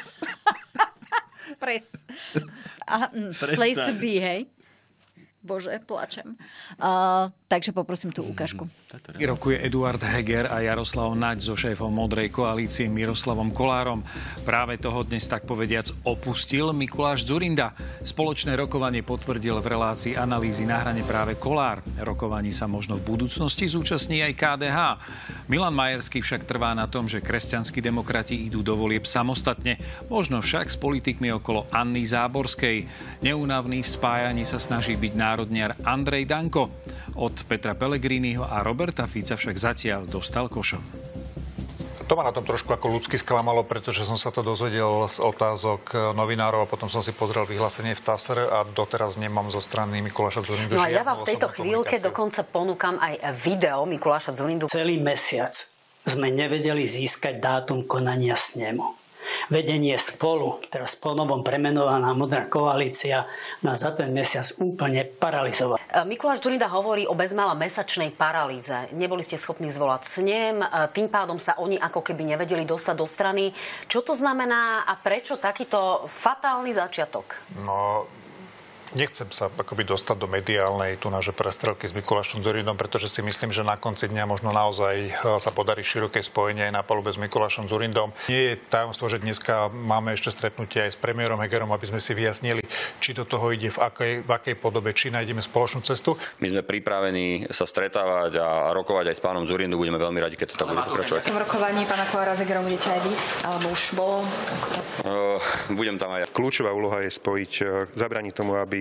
Place to be, hej? Bože, plačem. Takže poprosím tú ukážku. Rokuje Eduard Heger a Jaroslav Naď so šéfom Modrej koalície Miroslavom Kolárom. Práve toho dnes tak povediac opustil Mikuláš Dzurinda. Spoločné rokovanie potvrdil v relácii analýzy na hrane práve Kolár. Rokovaní sa možno v budúcnosti zúčastní aj KDH. Milan Majerský však trvá na tom, že kresťanskí demokrati idú do volieb samostatne. Možno však s politikmi okolo Anny Záborskej. Neúnavný v spájaní sa snaží byť národniar Andrej Danko. Od Petra Pellegriniho a Roberta Fica však zatiaľ dostal košov. To ma na tom trošku ako ľudsky sklamalo, pretože som sa to dozvedel z otázok novinárov a potom som si pozrel vyhlásenie v TASR a doteraz nemám zo strany Mikuláša Dzurindu. No a ja vám v tejto chvíľke dokonca ponúkam aj video Mikuláša Dzurindu. Celý mesiac sme nevedeli získať dátum konania snemu. Vedenie Spolu, teraz po novom premenovaná Modrá koalícia, nás za ten mesiac úplne paralizovala. Mikuláš Dzurinda hovorí o bezmála mesačnej paralýze. Neboli ste schopní zvolať snem, tým pádom sa oni ako keby nevedeli dostať do strany. Čo to znamená a prečo takýto fatálny začiatok? No, nechcem sa akoby dostať do mediálnej prestrelky s Mikulášom Dzurindom, pretože si myslím, že na konci dňa možno naozaj sa podarí široké spojenie aj na palube s Mikulášom Dzurindom. Nie je tajomstvo, že dneska máme ešte stretnutie aj s premiérom Hegerom, aby sme si vyjasnili, či do toho ide v akej podobe, či nájdeme spoločnú cestu. My sme pripravení sa stretávať a rokovať aj s pánom Dzurindom. Budeme veľmi radi, keď to tak bude pokračovať. V rokovaní pána Kolára s Hegerom budete aj vy, alebo už bolo? Budem tam aj ja. Kľúčová úloha je spojiť, zabrániť tomu, aby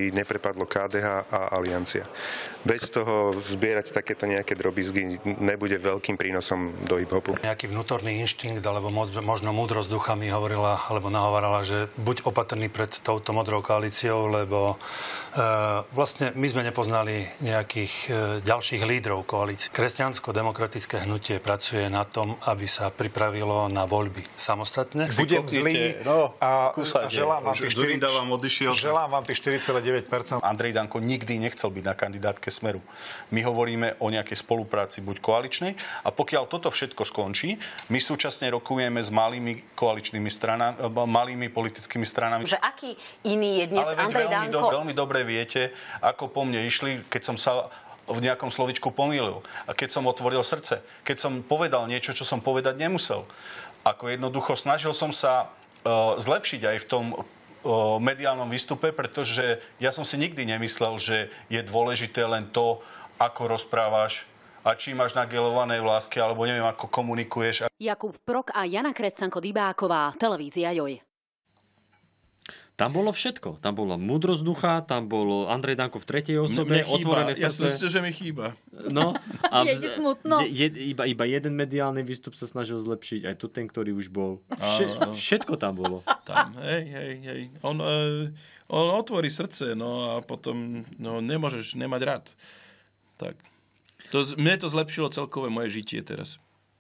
aby neprepadlo KDH a Aliancia. Bez toho zbierať takéto nejaké drobizgy nebude veľkým prínosom do hip-hopu. Nejaký vnútorný inštinkt, alebo možno múdrosť ducha mi hovorila, alebo nahovarala, že buď opatrný pred touto modrou koalíciou, lebo vlastne my sme nepoznali nejakých ďalších lídrov koalície. Kresťansko-demokratické hnutie pracuje na tom, aby sa pripravilo na voľby samostatne. Budem zlý a želám vám tých 4,9%. Andrej Danko nikdy nechcel byť na kandidátke Smeru. My hovoríme o nejakej spolupráci buď koaličnej a pokiaľ toto všetko skončí, my súčasne rokujeme s malými koaličnými stranami, malými politickými stranami. Že aký iný je dnes Andrej Danko? Veľmi dobre viete, ako po mne išli, keď som sa v nejakom slovičku pomýlil. A keď som otvoril srdce. Keď som povedal niečo, čo som povedať nemusel. Ako jednoducho snažil som sa zlepšiť aj v tom mediálnom výstupe, pretože ja som si nikdy nemyslel, že je dôležité len to, ako rozprávaš a či máš nagelované vlásky, alebo neviem, ako komunikuješ. Jakub Prok a Jana Kresťanko-Dybáková, televízia Joj. Tam bolo všetko. Tam bola múdrosť ducha, tam bol Andrej Danko v tretej osobe, otvorené srdce. Ja som si, že mi chýba. No, a je smutno. Iba jeden mediálny výstup sa snažil zlepšiť, aj tu ten, ktorý už bol. Všetko tam bolo. Tam, hej. On otvorí srdce, no a potom nemôžeš nemať rád. Tak. Mne to zlepšilo celkové moje žitie teraz.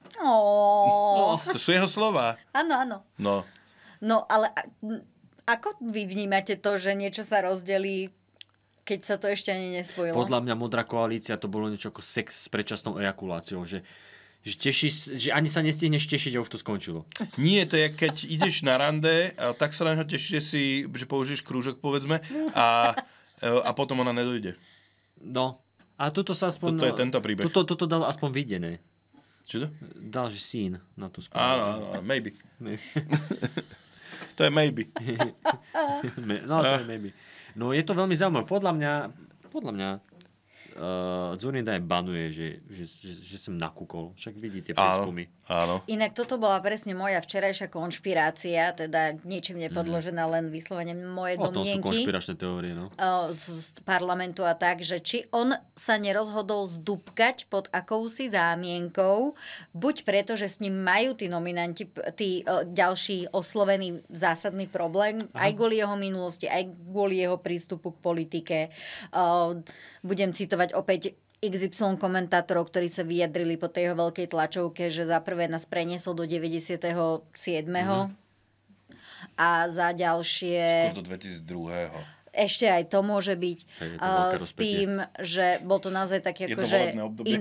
To sú jeho slova. Áno. No, ale ako vy vnímate to, že niečo sa rozdelí, keď sa to ešte ani nespojilo? Podľa mňa modrá koalícia to bolo niečo ako sex s predčasnou ejakuláciou, že ani sa nestihneš tešiť a už to skončilo. Nie, to je, keď ideš na rande, tak sa na neho tešíš, že použiješ krúžok, povedzme, a potom ona nedojde. No, a toto sa aspoň... Toto je tento príbeh. Toto dal aspoň videné. Čo to? Dal, že syn na tú správu. Áno, maybe. To je maybe. No, to je maybe. No, je to veľmi zaujímavé. Podľa mňa Dzurinda banuje, že som nakúkol. Však vidíte prieskumy. Áno. Inak toto bola presne moja včerajšia konšpirácia, teda niečím nepodložená, len vyslovene moje domnienky. To sú konšpiračné teórie, no. Z parlamentu a tak, že či on sa nerozhodol zdúbkať pod akousi zámienkou, buď preto, že s ním majú tí nominanti, tí ďalší oslovený zásadný problém, aj kvôli jeho minulosti, aj kvôli jeho prístupu k politike. Budem citovať opäť XY komentátorov, ktorí sa vyjadrili po tej jeho veľkej tlačovke, že za prvé nás preniesol do 97. A za ďalšie... Skôr do 2002. Ešte aj to môže byť s tým, že bol to naozaj taký akože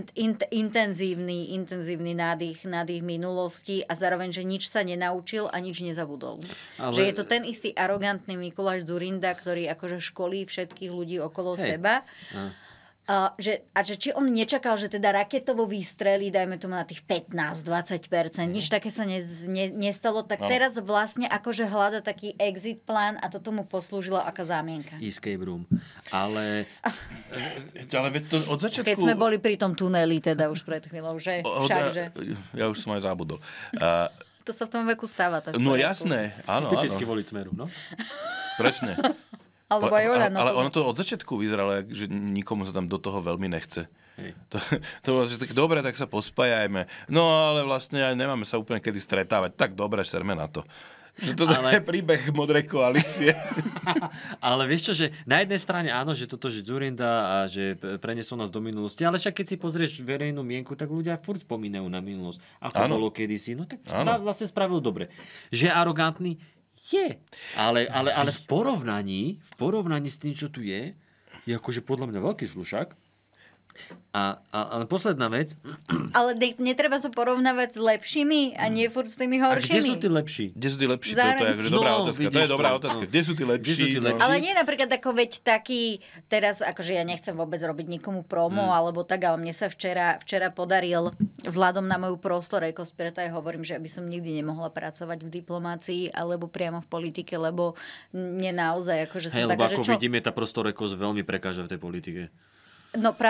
intenzívny nádych minulosti a zároveň, že nič sa nenaučil a nič nezabudol. Že je to ten istý arogantný Mikuláš Dzurinda, ktorý akože školí všetkých ľudí okolo seba. Že či on nečakal, že teda raketovo výstrelí, dajme tomu na tých 15-20%, nič také sa nestalo, tak teraz vlastne akože hľada taký exit plán a to tomu poslúžilo ako zámienka. Escape room. Ale to od začiatku... Keď sme boli pri tom tuneli teda už pred chvíľou, že? Ja už som aj zabudol. To sa v tom veku stáva. No jasné, áno. Typicky voliť Smeru, no. Presne. Ale ono to od začiatku vyzeralo, že nikomu sa tam do toho veľmi nechce. To bolo, že tak dobre, tak sa pospájajme. No ale vlastne aj nemáme sa úplne kedy stretávať. Tak dobre, serme na to. Toto je príbeh modrej koalície. Ale vieš čo, že na jednej strane áno, že toto, že Dzurinda a že preniesol nás do minulosti, ale však keď si pozrieš verejnú mienku, tak ľudia furt spomínajú na minulosť. Ako bolo kedysi. No tak vlastne spravil dobre. Že arogantný je. Ale v porovnaní s tým, čo tu je akože podľa mňa veľký slušák. A posledná vec. Ale netreba sa porovnávať s lepšími a nie furt s tými horšími. A kde sú tí lepší? Kde sú tí lepší? To je akože dobrá otázka. To je dobrá otázka. Kde sú tí lepší? Ale nie napríklad ako veď taký, teraz akože ja nechcem vôbec robiť nikomu promo, alebo tak, ale mne sa včera podaril vzhľadom na moju prostorejkosť, preto aj hovorím, že aby som nikdy nemohla pracovať v diplomácii alebo priamo v politike, lebo mne naozaj akože som taká, že čo... Vidíme, tá prostorejkosť veľmi prekáža v tej politike. No práve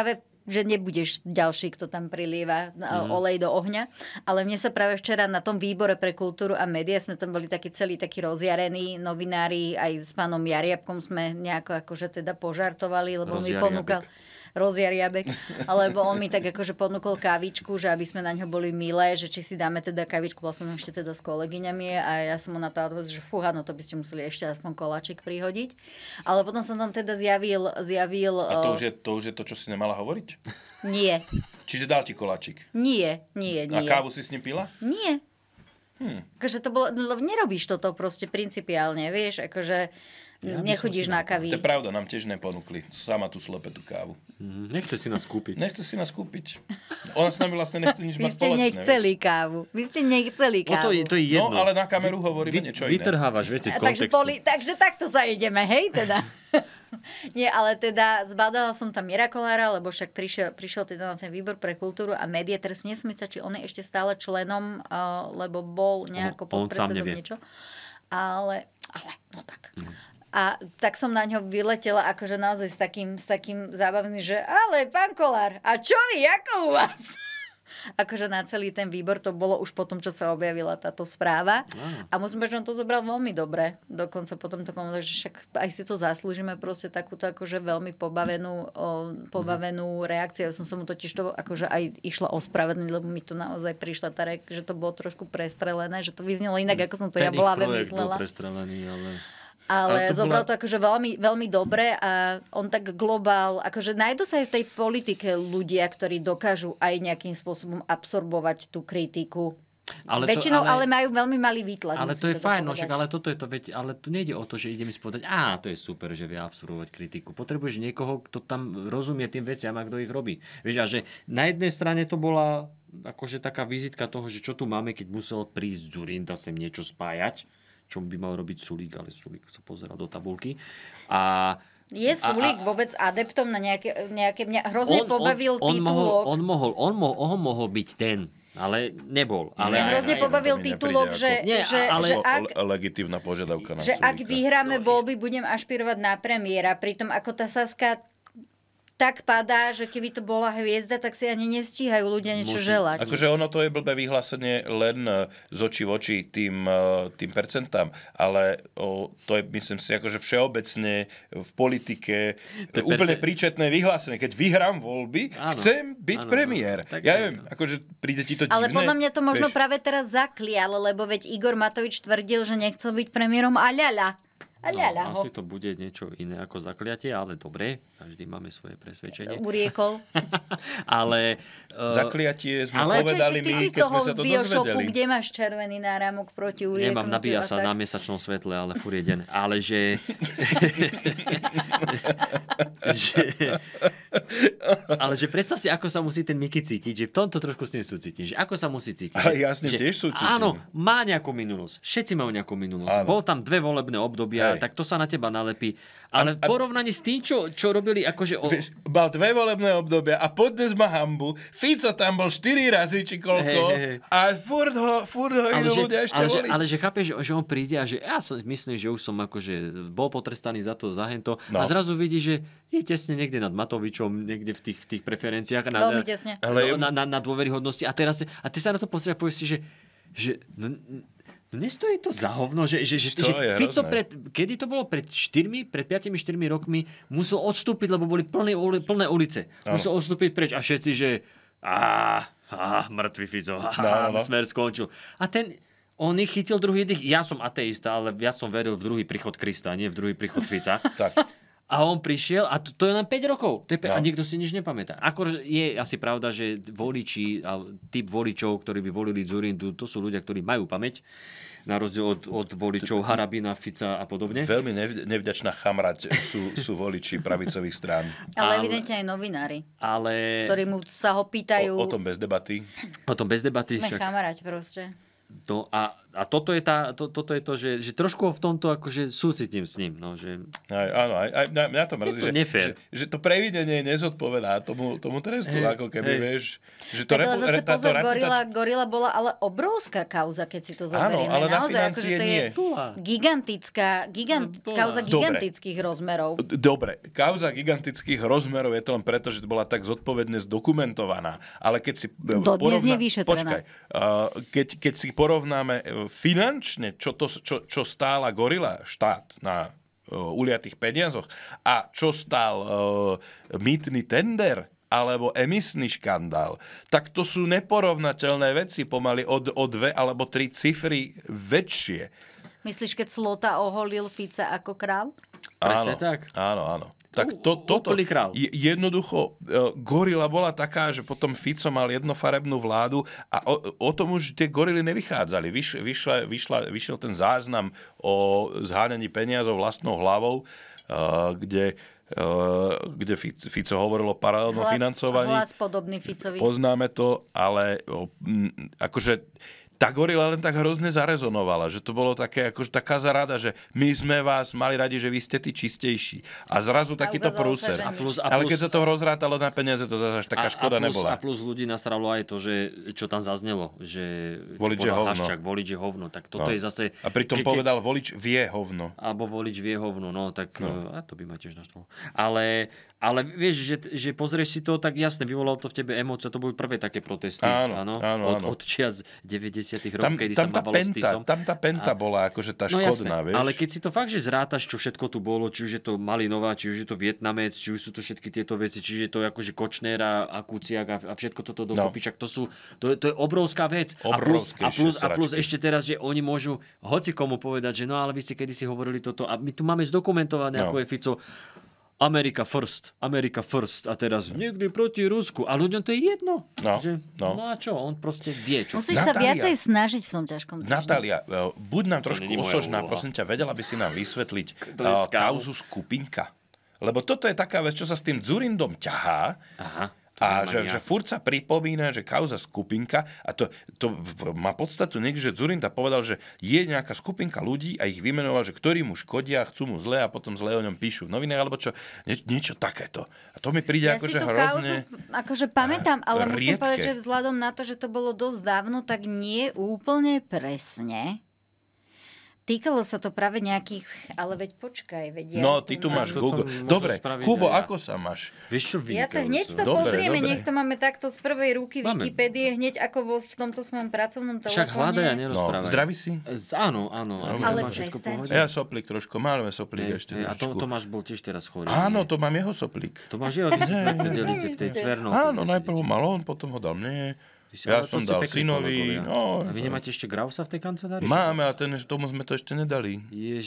že nebudeš ďalší, kto tam prilieva olej do ohňa. Ale mne sa práve včera na tom výbore pre kultúru a médiá sme tam boli takí rozjarení novinári, aj s pánom Jariabkom sme nejako akože teda požartovali, lebo mi ponúkal rozjariabek, alebo on mi tak akože ponúkol kávičku, že aby sme na ňo boli milé, že či si dáme teda kávičku, bola som ešte teda s kolegyňami a ja som mu na to odpovedal, že fúha, no to by ste museli ešte aspoň koláčik prihodiť. Ale potom som tam teda zjavil... A to už je to, čo si nemala hovoriť? Nie. Čiže dal ti koláčik? Nie. A kávu si s ním pila? Nie. Akože to bolo, nerobíš toto proste principiálne, vieš, akože nechodíš na kávy. To je pravda, nám tiež neponúkli. Sama tu slepe tú kávu. Nechce si nás kúpiť. Ona s nami vlastne nechce nič mať spoločné. Vy ste nechceli kávu. To je jedno. No, ale na kameru hovoríme niečo iné. Vytrhávaš veci z kontextu. Takže takto sa ideme, hej, teda. Nie, ale teda zbadala som tam Mira Kolára, lebo však prišiel teda na ten výbor pre kultúru a médiá. Teraz nesmiem sa, či on je ešte stále členom, lebo bol nejako podpredsedom niečo. Ale, no tak. A tak som na ňo vyletela akože naozaj s takým zábavným, že ale pán Kolár, a čo vy, ako u vás? Akože na celý ten výbor to bolo už potom, čo sa objavila táto správa. A musím povedať, že on to zobral veľmi dobre. Dokonca potom to komentoval, že však aj si to zaslúžime proste takúto akože veľmi pobavenú reakciu. Ja som sa mu totiž to akože aj išla ospravedlniť, lebo mi to naozaj prišla tá že to bolo trošku prestrelené, že to vyznelo inak, ako som to ja bola vymyslela. Ten ich projekt bol prestrelený, ale zobral to akože veľmi, veľmi dobre a on tak globál, akože nájdu sa aj v tej politike ľudia, ktorí dokážu aj nejakým spôsobom absorbovať tú kritiku. Väčšinou ale majú veľmi malý výtlak. Ale to je fajn, no však, ale toto je to, ale tu nejde o to, že ideme si povedať, to je super, že vie absorbovať kritiku. Potrebuješ niekoho, kto tam rozumie tým veciam a kto ich robí. Vieš, a že na jednej strane to bola akože taká vizitka toho, že čo tu máme, keď musel prísť Dzurinda sem niečo spájať, čo by mal robiť Sulík, ale Sulík sa pozeral do tabulky. Je Sulík vôbec adeptom na nejaké mňa hrozne pobavil titulok. On mohol byť ten, ale nebol. Mňa hrozne pobavil titulok, že ak... Legitívna požiadavka na že Sulíka. Ak vyhráme voľby, budem ašpirovať na premiéra. Pritom ako tá Saska tak padá, že keby to bola hviezda, tak si ani nestíhajú ľudia niečo želať. Akože ono to je blbé vyhlásenie len z očí v oči tým percentám, ale to je, myslím si, akože všeobecne v politike úplne príčetné vyhlásenie. Keď vyhrám voľby, chcem byť premiér. Ja neviem, akože príde ti to divné. Ale podľa mňa to možno práve teraz zaklial, lebo veď Igor Matovič tvrdil, že nechcel byť premiérom a ľaľa. Asi to bude niečo iné ako zakliatie, ale dobre, každý máme svoje presvedčenie. Uriekol. Ale... zakliatie sme povedali my, keď sme sa to dozvedeli. Kde máš červený náramok proti urieknutiu? Nemám, nabíja sa na mesačnom svetle, ale furt je deň. Ale že... ale že predstav si, ako sa musí ten Miky cítiť, že v tomto trošku s ním súcitím. Že ako sa musí cítiť. Ale ja s ním tiež súcitím. Áno, má nejakú minulosť. Všetci majú nejakú minulosť. Bol tam 2 volebné obdobia, tak to sa na teba nalepí. Ale v porovnaní s tým, čo robili akože... Mal 2 volebné obdobia a podnes má hanbu. Fico tam bol 4 razy, či koľko. A furt ho idú ľudia ešte voliť. Ale že chápeš, že on príde a že ja som myslím, že už som akože bol potrestaný za to, za hento. A zrazu vidí, že je tesne niekde nad Matovičom, niekde v tých preferenciách. Veľmi tesne. Na dôveryhodnosti. A ty sa na to pozrieš a povieš si, že nestojí to za hovno, že Fico kedy to bolo? Pred 5-4 rokmi musel odstúpiť, lebo boli plné ulice. Musel odstúpiť preč a všetci, že mŕtvý Fico, Smer skončil. A on ich chytil druhý dých. Ja som ateista, ale ja som veril v druhý príchod Krista, nie v druhý príchod Fica. Tak. A on prišiel a to je len 5 rokov. A nikto si nič nepamätá. Akože je asi pravda, že voliči a typ voličov, ktorí by volili Dzurindu, to sú ľudia, ktorí majú pamäť. Na rozdiel od voličov Harabina, Fica a podobne. Veľmi nevďačná chamrať sú voliči pravicových strán. Ale evidentne aj novinári, ktorí mu sa ho pýtajú. O tom bez debaty. Sme chamarať proste. No a A toto je to, že trošku v tomto akože súcitím s ním. No, že... Áno, aj mňa to mrzí, že to previdenie nezodpovedá tomu trestu, ako keby, vieš. Že to zase pozor, Gorila bola ale obrovská kauza, keď si to zoberieme. Áno, ale naozaj, na financie to je kauza gigantických rozmerov. Dobre, kauza gigantických rozmerov je to len preto, že to bola tak zodpovedne zdokumentovaná. Ale keď si dodnes nevyšetrená. Počkaj, keď si porovnáme finančne, čo stála Gorila štát na uliatých peniazoch a čo stál mýtny tender alebo emisný škandál, tak to sú neporovnateľné veci, pomaly o 2 alebo 3 cifry väčšie. Myslíš, keď Slota oholil Fica ako král? Presne tak. Áno. Tak toto jednoducho Gorila bola taká, že potom Fico mal jednofarebnú vládu a o tom už tie gorily nevychádzali. Vyšiel ten záznam o zháňaní peniazov vlastnou hlavou, kde Fico hovoril o paralelnom financovaní. Hlas podobný Ficovi. Poznáme to, ale akože tá Gorila len tak hrozne zarezonovala, že to bolo také, akože taká zarada, že my sme vás mali radi, že vy ste tí čistejší. A zrazu takýto prúser. Ale keď sa to rozrátalo na peniaze, to zase až taká škoda nebola. A plus ľudí nasralo aj to, že čo tam zaznelo, že volič je hovno. Volič je hovno. Tak toto je zase... A pritom povedal, volič vie hovno. Alebo volič vie hovno, no tak a to by ma tiež naštvalo. Ale vieš, že pozrieš si to, tak jasne, vyvolalo to v tebe emócie, to boli prvé také protesty. Áno. Od čias 90. rokov, kedy sa mávalo s Tisom. Tam tá penta bola akože tá škodná, vieš. Ale keď si to fakt, že zrátaš, čo všetko tu bolo, či už je to Malinová, či už je to Vietnamec, či už sú to všetky tieto veci, či je to akože Kočnera a Kuciak a všetko toto dokopy, čak to je obrovská vec. A plus ešte teraz, že oni môžu hoci komu povedať, že no ale vy ste kedysi hovorili toto a my tu máme zdokumentované, ako je Fico. America first. A teraz niekdy proti Rusku. A ľuďom to je jedno. No a čo? On proste vie, čo. Musíš sa viacej snažiť v tom ťažkom týždni. Natália, buď nám trošku osožná, prosím ťa, vedela by si nám vysvetliť kauzu Skupinka. Lebo toto je taká vec, čo sa s tým Dzurindom ťahá. Aha. A že furt sa pripomína, že kauza Skupinka, a to má podstatu niekde, že Dzurinda povedal, že je nejaká skupinka ľudí a ich vymenoval, že ktorí mu škodia, chcú mu zle a potom zle o ňom píšu v novinách, alebo čo, niečo takéto. A to mi príde akože hrozne... Akože pamätám, ale musím povedať, že vzhľadom na to, že to bolo dosť dávno, tak nie úplne presne. Týkalo sa to práve nejakých... Ale veď počkaj, veď no, ty tu máš Google. Dobre, Kubo, ako sa máš? Vieš čo ja to hneď to pozrieme, nech to máme takto z prvej ruky Wikipédie, hneď ako v tomto svojom pracovnom telefóne. Však hľadaj a nerozprávaj. Zdraví si? Áno. Ale prestaňte. Ja soplík trošku, máme soplík ešte. A Tomáš bol tiež teraz chorý. Áno, to mám jeho soplík. To máš jeho, vy si delíte v tej Cvernovke. Áno, najprv mal on, potom ho dal mne. Ja som dal synovi. No, a vy nemáte ešte Grausa v tej kancelárii? Máme, a tomu sme to ešte nedali. Nie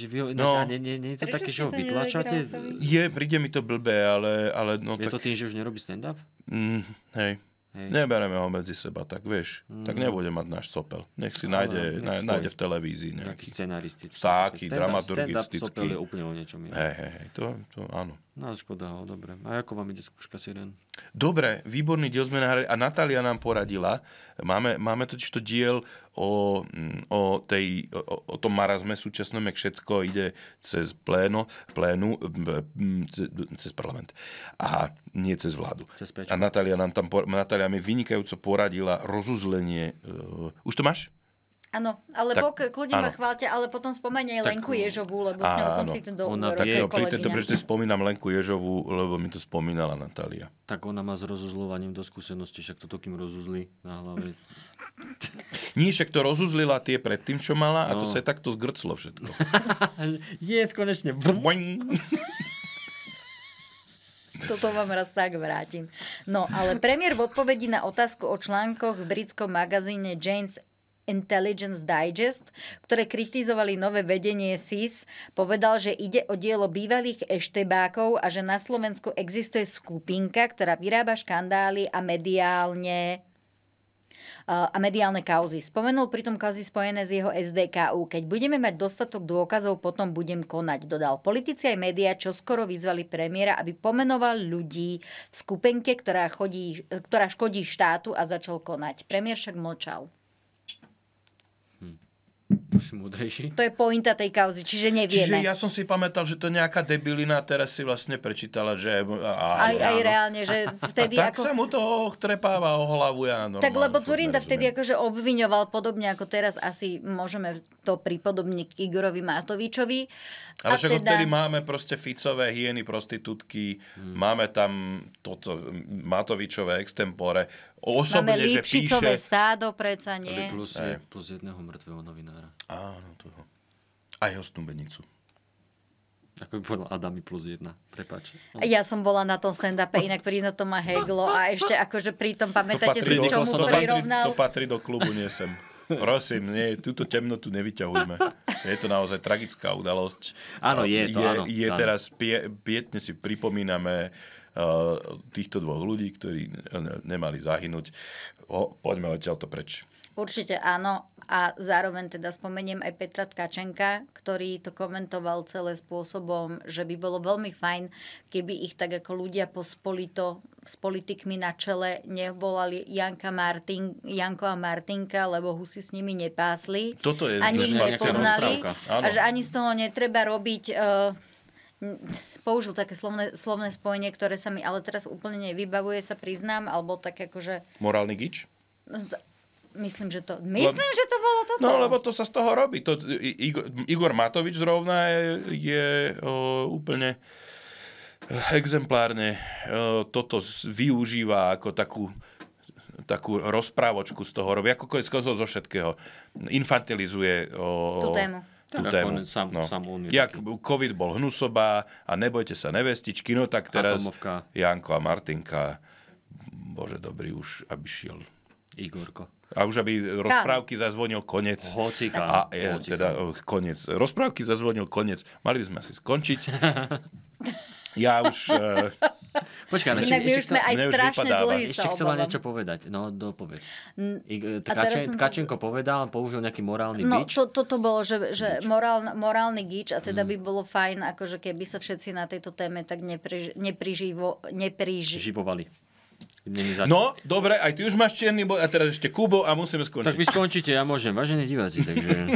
je to také, že ho vytlačáte? Príde mi to blbé, ale no je to tým, že už nerobí stand-up? Hej. Nebereme ho medzi seba, tak vieš. Tak nebude mať náš sopel. Nech si nájde v televízii nejaký scenaristický. Taký, dramaturgistický. Sopel je úplne o niečom inom. Hej, to áno. No, škoda ho, dobre. A ako vám ide skúška Siren? Dobre, výborný diel sme nahrali a Natália nám poradila. Máme totiž to diel o tom marazme súčasnom, jak všetko ide cez plénu, cez parlament a nie cez vládu. A Natália mi vynikajúco poradila rozuzlenie. Už to máš? Áno, ale kľudne ma chváľte, ale potom spomenie aj Lenku Ježovú, lebo s ňou som si ten Prečo spomínam Lenku Ježovú, lebo mi to spomínala Natália. Tak ona má s rozuzľovaním do skúsenosti, však to kým rozuzli na hlave. Nie, však to rozuzlila tie predtým, čo mala, a to sa takto zgrclo všetko. Konečne. Toto vám raz tak vrátim. No, ale premiér v odpovedi na otázku o článkoch v britskom magazíne Jane's Intelligence Digest, ktoré kritizovali nové vedenie SIS, povedal, že ide o dielo bývalých eštebákov a že na Slovensku existuje skupinka, ktorá vyrába škandály a mediálne kauzy. Spomenul pritom kauzy spojené s jeho SDKU. Keď budeme mať dostatok dôkazov, potom budem konať, dodal. Politici aj médiá čoskoro vyzvali premiéra, aby pomenoval ľudí v skupinke, ktorá škodí štátu, a začal konať. Premiér však mlčal. Už múdrejší. To je pointa tej kauzy, čiže nevieme. Čiže ja som si pamätal, že to nejaká debilina, teraz si vlastne prečítala, že... Aj reálne, že vtedy tak sa mu to trepáva o hlavu, ja normálne. Tak lebo Dzurinda vtedy akože obviňoval podobne ako teraz, asi môžeme to pripodobniť k Igorovi Matovičovi. Ale však vtedy máme proste Ficové hyeny, prostitútky, máme tam toto Matovičové extempore. Osobne, máme Lipšicové stádo, preca nie. Plus jedného mŕtvého novinára. Áno, toho. A jeho snúbenicu. Ako by povedal Adami plus 1. Prepáč. Ja som bola na tom stand-upe, inak príno to ma heglo a ešte akože pritom pamätáte si, k čomu prirovnal? To patrí do klubu, nie sem. Prosím, túto temnotu nevyťahujme. Je to naozaj tragická udalosť. Áno, je to, áno. Teraz pietne si pripomíname týchto dvoch ľudí, ktorí nemali zahynúť. Poďme odtiaľto preč. Určite áno. A zároveň teda spomeniem aj Petra Tkačenka, ktorý to komentoval celé spôsobom, že by bolo veľmi fajn, keby ich tak ako ľudia pospolito s politikmi na čele nevolali Janko a Martinka, lebo husy s nimi nepásli. Toto je ani ich nepoznali. A že ani z toho netreba robiť... použil také slovné spojenie, ktoré sa mi ale teraz úplne nevybavuje, sa priznám, alebo tak akože... Morálny gič? Myslím, že to bolo toto. No, lebo to sa z toho robí. Igor Matovič zrovna je úplne exemplárne toto využíva ako takú rozprávočku z toho robí. Ako zo všetkého. Infantilizuje tú tému. Jak COVID bol hnusobá a nebojte sa nevestičky, no tak teraz Atomovka. Janko a Martinka, bože dobrý, už aby šiel Igorko. A už aby rozprávky zazvonil koniec. Hocika. Koniec. Rozprávky zazvonil koniec. Mali by sme asi skončiť. Ja už... Počkaj, inak my už sme aj strašne dlhý sa Ešte chcela niečo povedať. No, dopovedz. Tkačenko povedal, použil nejaký morálny bič. No, toto bolo, že morálny gič a teda by bolo fajn, akože keby sa všetci na tejto téme tak nepriživovali. No, dobre, aj ty už máš čierny bod a teraz ešte Kubo a musíme skončiť. Tak vy skončíte, ja môžem. Vážení diváci, takže...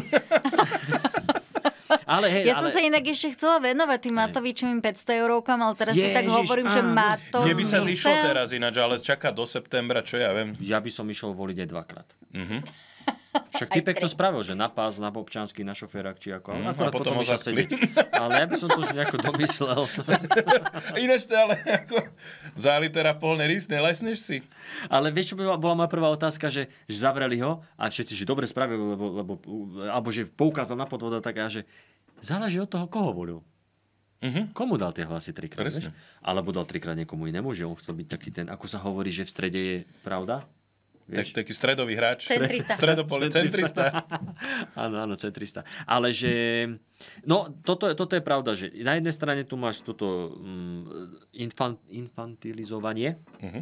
Som sa inak ešte chcela venovať tým Matovičovým 500 eurovkám, ale teraz si tak hovorím, že má to Mne by sa zišlo teraz ináč, ale čaká do septembra, čo ja viem. Ja by som išiel voliť aj 2-krát. Však typek to spravil, že na pás, na občansky, na šoférak, či ako. Akorát potom išiel sedieť. Ale ja by som to už nejako domyslel. Ináč to ale ako zálitera polné rysne, lesneš si. Ale vieš, čo bola moja prvá otázka, že zavreli ho a všetci, že dobre spravili, alebo že poukázal na podvoda, tak a že záleží od toho, koho volil. Komu dal tie hlasy 3-krát, vieš? Alebo dal 3-krát niekomu inému, že on chcel byť taký ten, ako sa hovorí, že v strede je pravda. Taký stredový hráč. Centrista. Centrista. Áno, centrista. Ale že... No, toto je pravda, že na jednej strane tu máš toto infantilizovanie.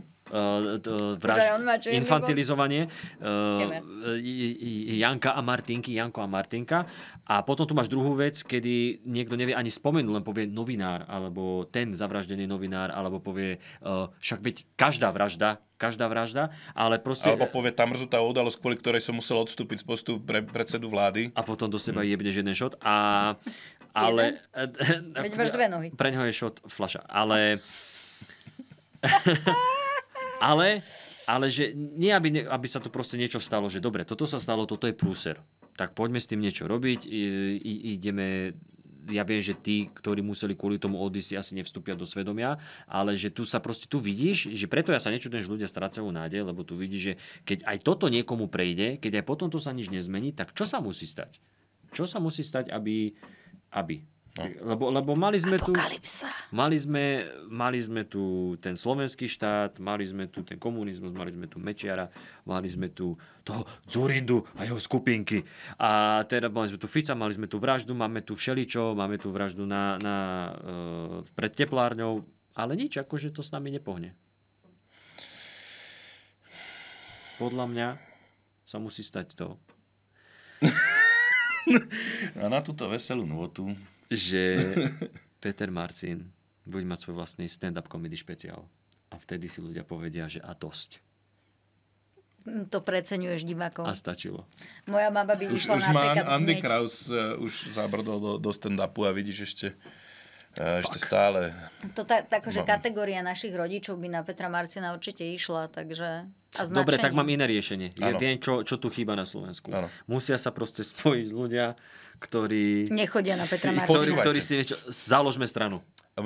Infantilizovanie Janko a Martinka. A potom tu máš druhú vec, kedy niekto nevie ani spomenúť, len povie novinár, alebo ten zavraždený novinár, alebo povie však veď každá vražda, ale proste... Alebo povie tá mrzutá udalosť, kvôli ktorej som musel odstúpiť z postu pre predsedu vlády. A potom do seba jebneš jeden šot. Ale... Veď máš 2 nohy. Pre ňoho je šot fľaša. Ale že nie, aby sa tu proste niečo stalo, že dobre, toto sa stalo, toto je prúser. Tak poďme s tým niečo robiť. Ideme... Ja viem, že tí, ktorí museli kvôli tomu odísť, asi nevstúpia do svedomia, ale že tu sa proste tu vidíš, že preto ja sa nečudujem, že ľudia strácajú nádej, lebo tu vidíš, že keď aj toto niekomu prejde, keď aj potom to sa nič nezmení, tak čo sa musí stať? Čo sa musí stať, aby... No. Lebo mali sme tu... Mali sme tu ten slovenský štát, mali sme tu ten komunizmus, mali sme tu Mečiara, mali sme tu toho Dzurindu a jeho skupinky. A teda mali sme tu Fica, mali sme tu vraždu, máme tu všeličo, máme tu vraždu pred teplárňou, ale nič, akože to s nami nepohne. Podľa mňa sa musí stať to. A na túto veselú notu... že Peter Marcin bude mať svoj vlastný stand-up comedy špeciál. A vtedy si ľudia povedia, že a dosť. to preceňuješ divákov. A stačilo. Moja mama by išla napríklad Andy Kraus už zabrdol do stand-upu a vidíš ešte stále. To takože kategória našich rodičov by na Petra Marcina určite išla, takže... Dobre, tak mám iné riešenie. Ja viem, čo tu chýba na Slovensku. Ano. Musia sa proste spojiť ľudia, ktorí... Nechodia na Petra Marcina. Ktorí si niečo... Založme stranu.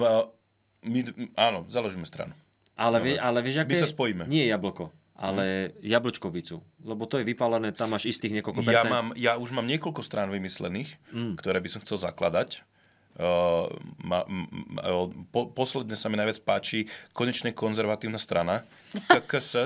Áno, založíme stranu. Ale vieš, aké... My sa spojíme. Nie Jablko, ale Jablčkovicu. Lebo to je vypálené, tam máš istých niekoľko percent. Ja už mám niekoľko strán vymyslených, ktoré by som chcel zakladať. Posledne sa mi najviac páči konečne konzervatívna strana KKS.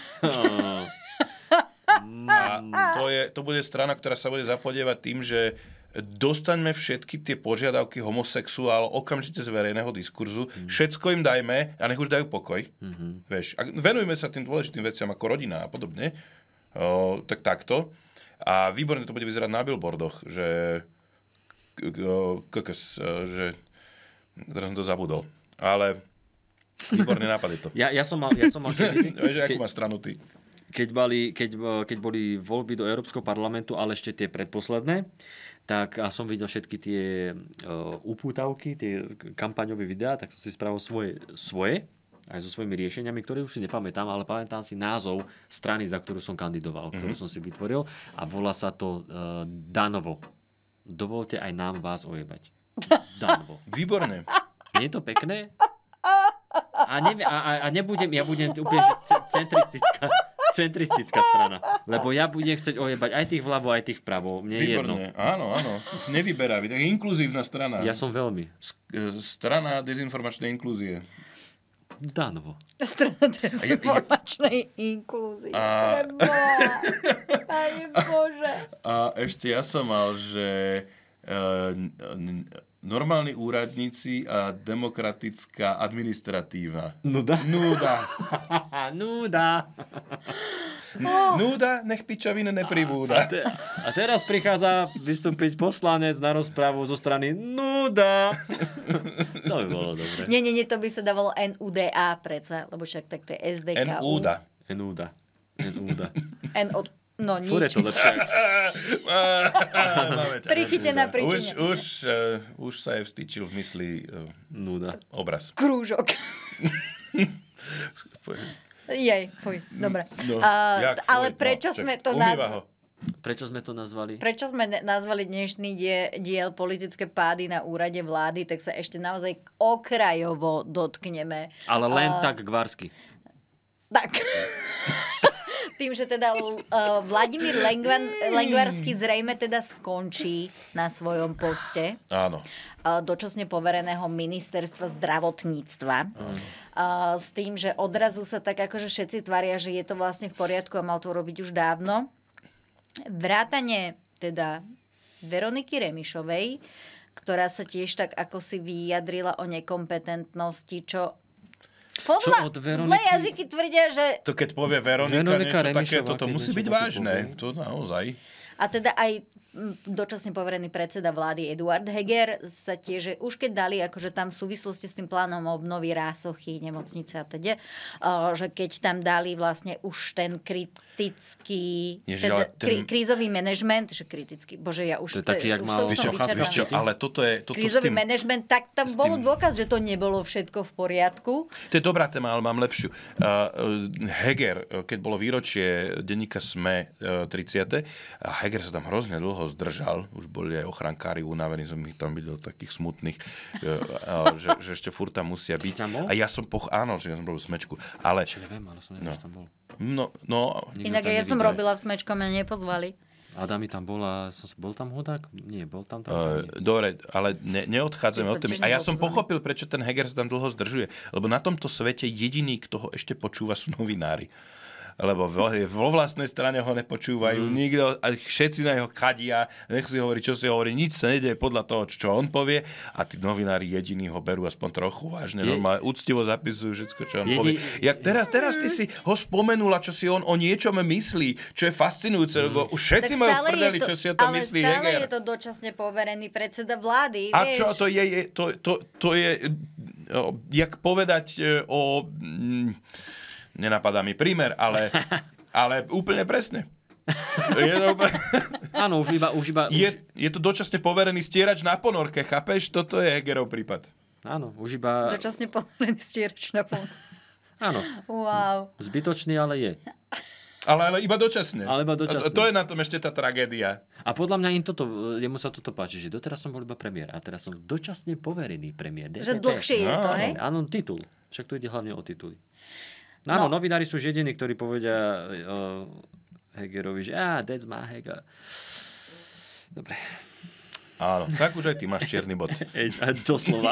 A to bude strana, ktorá sa bude zapodievať tým, že dostaňme všetky tie požiadavky homosexuálov okamžite z verejného diskurzu, všetko im dajme a nech už dajú pokoj. Vieš, a venujme sa tým dôležitým veciam ako rodina a podobne. Tak takto. A výborne to bude vyzerať na billboardoch, že že teraz som to zabudol. Ale výborný nápad je to. Ja som mal kedysi... Vieš, akú máš stranu ty? Keď boli voľby do Európskeho parlamentu, ale ešte tie predposledné, tak a som videl všetky tie upútavky, tie kampaňové videá, tak som si spravil svoje aj so svojimi riešeniami, ktoré už si nepamätám, ale pamätám si názov strany, za ktorú som kandidoval, ktorú som si vytvoril a volá sa to Danovo. Dovolte aj nám vás ojebať. Danovo. Výborné. Nie je to pekné? A nebudem, ja budem úplne centristická strana. Lebo ja budem chcieť ojebať aj tých vľavo, aj tých vpravo. Mne je jedno. Áno. Si nevyberá. Tak inkluzívna strana. Ja som veľmi. Strana dezinformačnej inklúzie. Danovo. Strana dezinformačnej inklúzie. Bože. A ešte ja som mal, že normálni úradníci a demokratická administratíva. Nuda. Núda, nech pičovina nepribúda. A teraz prichádza vystúpiť poslanec na rozprávu zo strany Nuda. To by bolo dobre. Nie, to by sa dávalo NUDA predsa, lebo však tak to je SDK. NUDA. No nič. Fúr je to lepšie. Prichytená príčina. Už sa je vstýčil v mysli Nuda. Obraz. Krúžok. Fuj, dobre. No, ale prečo sme to nazvali? Prečo sme to nazvali? Prečo sme nazvali dnešný diel politické pády na úrade vlády, tak sa ešte naozaj okrajovo dotkneme. Ale len tak gvarsky. Tak. Tým, že teda Vladimír Lengvarský zrejme teda skončí na svojom poste. Áno. Dočasne povereného ministerstva zdravotníctva. S tým, že odrazu sa tak akože všetci tvária, že je to vlastne v poriadku a mal to robiť už dávno. Vrátane teda Veroniky Remišovej, ktorá sa tiež tak ako si vyjadrila o nekompetentnosti, čo podľa zlé jazyky tvrdia, že... To keď povie Veronika niečo takéto, to musí byť vážne. To naozaj. A teda aj dočasne poverený predseda vlády Eduard Heger sa tiež, už keď dali akože tam v súvislosti s tým plánom obnovy Rásochy, nemocnice a teda, že keď tam dali vlastne už ten kritický krízový manažment, že kritický, bože ja už... To je taký, jak mal vyšťo, ale toto je... Krízový manažment, tak tam bolo dôkaz, že to nebolo všetko v poriadku. To je dobrá téma, ale mám lepšiu. Heger, keď bolo výročie denníka SME 30. a Heger sa tam hrozne dlho zdržal, už boli aj ochrankári unavení, som ich tam videl takých smutných, že ešte furt tam musia byť. A ja som áno, že ja som robil Smečku, ale... Neviem, ale som neviem, že tam bol. Inak ja som robila v Smečku, mňa nepozvali. Adami tam bol a bol tam Hudák? Nie, bol tam. Dobre, ale neodchádzame od témy. A ja som pochopil, prečo ten Heger sa tam dlho zdržuje. Lebo na tomto svete jediný, kto ho ešte počúva, sú novinári. Lebo vo vlastnej strane ho nepočúvajú, nikto, a všetci na jeho chadia, nech si hovorí, čo si hovorí, nič sa nedieje podľa toho, čo on povie a tí novinári jediní ho berú aspoň trochu vážne, normálne úctivo zapisujú všetko, čo on povie. Teraz ty si ho spomenula, čo si on o niečom myslí, čo je fascinujúce, lebo už všetci majú v prdeli, čo si o tom myslí Heger. Ale stále je to dočasne poverený predseda vlády, a vieš. A čo, to je jak povedať o... Nenapadá mi prímer, ale Ale úplne presne. Áno, už iba... Je to dočasne poverený stierač na ponorke, chápeš? Toto je Hegerov prípad. Áno, už iba... Dočasne poverený stierač na ponorke. Áno. Wow. Zbytočný, ale je. Ale iba dočasne. To je na tom ešte tá tragédia. A podľa mňa jemu sa toto páči, že doteraz som bol iba premiér a teraz som dočasne poverený premiér. Že dlhšie je to, hej? Áno, titul. Však tu ide hlavne o tituly. Áno, novinári sú jediní, ktorí povedia Hegerovi, že that's my Heger. Dobre. Áno, tak už aj ty máš čierny bod. Doslova.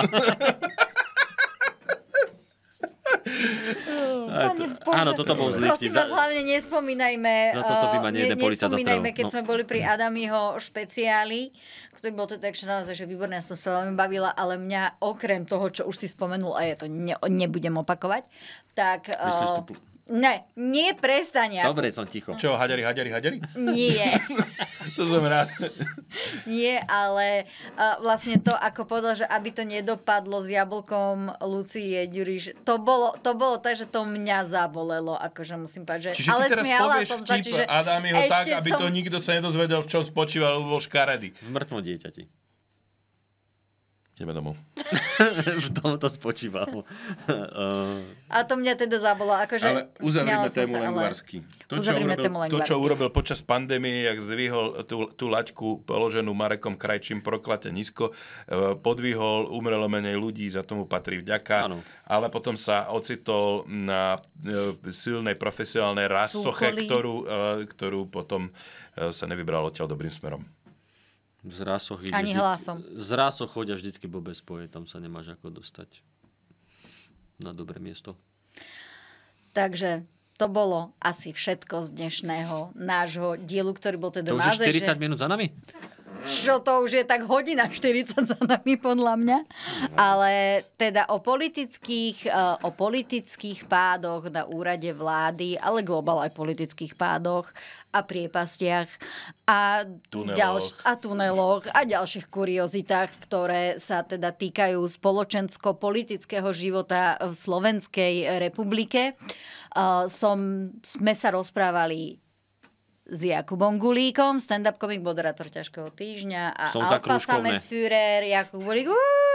Áno, toto bol zlý vtip. Prosím vás, hlavne nespomínajme, za toto by ma nejeden policajt zastrelil. Keď sme boli pri Adamiho špeciáli, ktorý bol to takže naozaj, že výborné, ja som sa veľmi bavila, ale mňa okrem toho, čo už si spomenul, a ja to nebudem opakovať, tak... Myslíš tu... Nie prestania. Dobre, som ticho. Čo, hadari? Nie. To som rád. Nie, ale vlastne to, ako povedal, že aby to nedopadlo s jablkom Lucie Ďuriš, to bolo tak, že to mňa zabolelo, akože musím povedať, že... Čiže ty teraz povieš vtip Adamiho tak, aby to nikto sa nedozvedel, v čom spočíval, lebo bol škaredý. V mŕtvom dieťati. Ideme domov. V tom to spočívalo. A to mňa teda zabolo. Akože ale uzavrime tému Lengvarsky. To, čo urobil počas pandémie, jak zdvihol tú laťku položenú Marekom Krajčím proklate nízko, podvihol umrelo menej ľudí, za tomu patrí vďaka, ano. Ale potom sa ocitol na silnej profesionálnej rásoche, ktorú potom sa nevybral odtiaľ dobrým smerom. Z rásoch ani hlasom. Z rásoch chodia vždycky blbé spoje, tam sa nemáš ako dostať na dobré miesto. Takže to bolo asi všetko z dnešného nášho dielu, ktorý bol teda to už je 40 minút za nami? Čo to už je tak hodina 40 za nami, podľa mňa. Ale teda o politických pádoch na úrade vlády, ale globál aj politických pádoch a priepastiach a tuneloch a ďalších kuriozitách, ktoré sa teda týkajú spoločensko-politického života v Slovenskej republike. Sme sa rozprávali s Jakubom Gulíkom, stand-up komik, moderátor ťažkého týždňa a Alfa Samec-Führer, Jakub Gulík.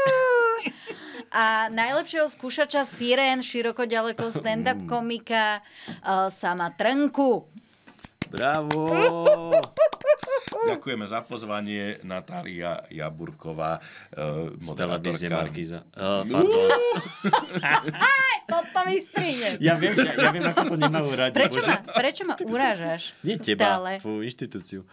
A najlepšieho skúšača sirén, široko ďaleko stand-up komika Sama Trnku. Bravo! Ďakujeme za pozvanie, Natália Jaburková, moderátorka. Markíza. Toto vystrihnem. Ja viem, ako to nemajú radi. Prečo ma urážaš? Nie teba, tvoju inštitúciu.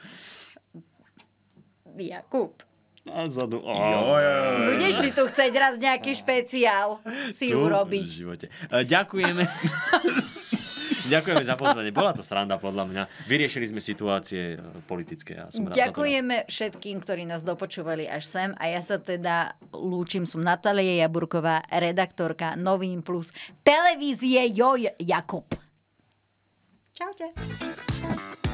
Jakub. Nazadu. Budeš ty tu chcieť raz nejaký špeciál si urobiť. V živote. Ďakujeme. Ďakujeme za pozvanie. Bola to sranda, podľa mňa. Vyriešili sme situácie politické. Ďakujeme všetkým, ktorí nás dopočúvali až sem. A ja sa teda lúčim. Som Natália Jaburková, redaktorka Novín Plus televízie Joj Jakub. Čaute.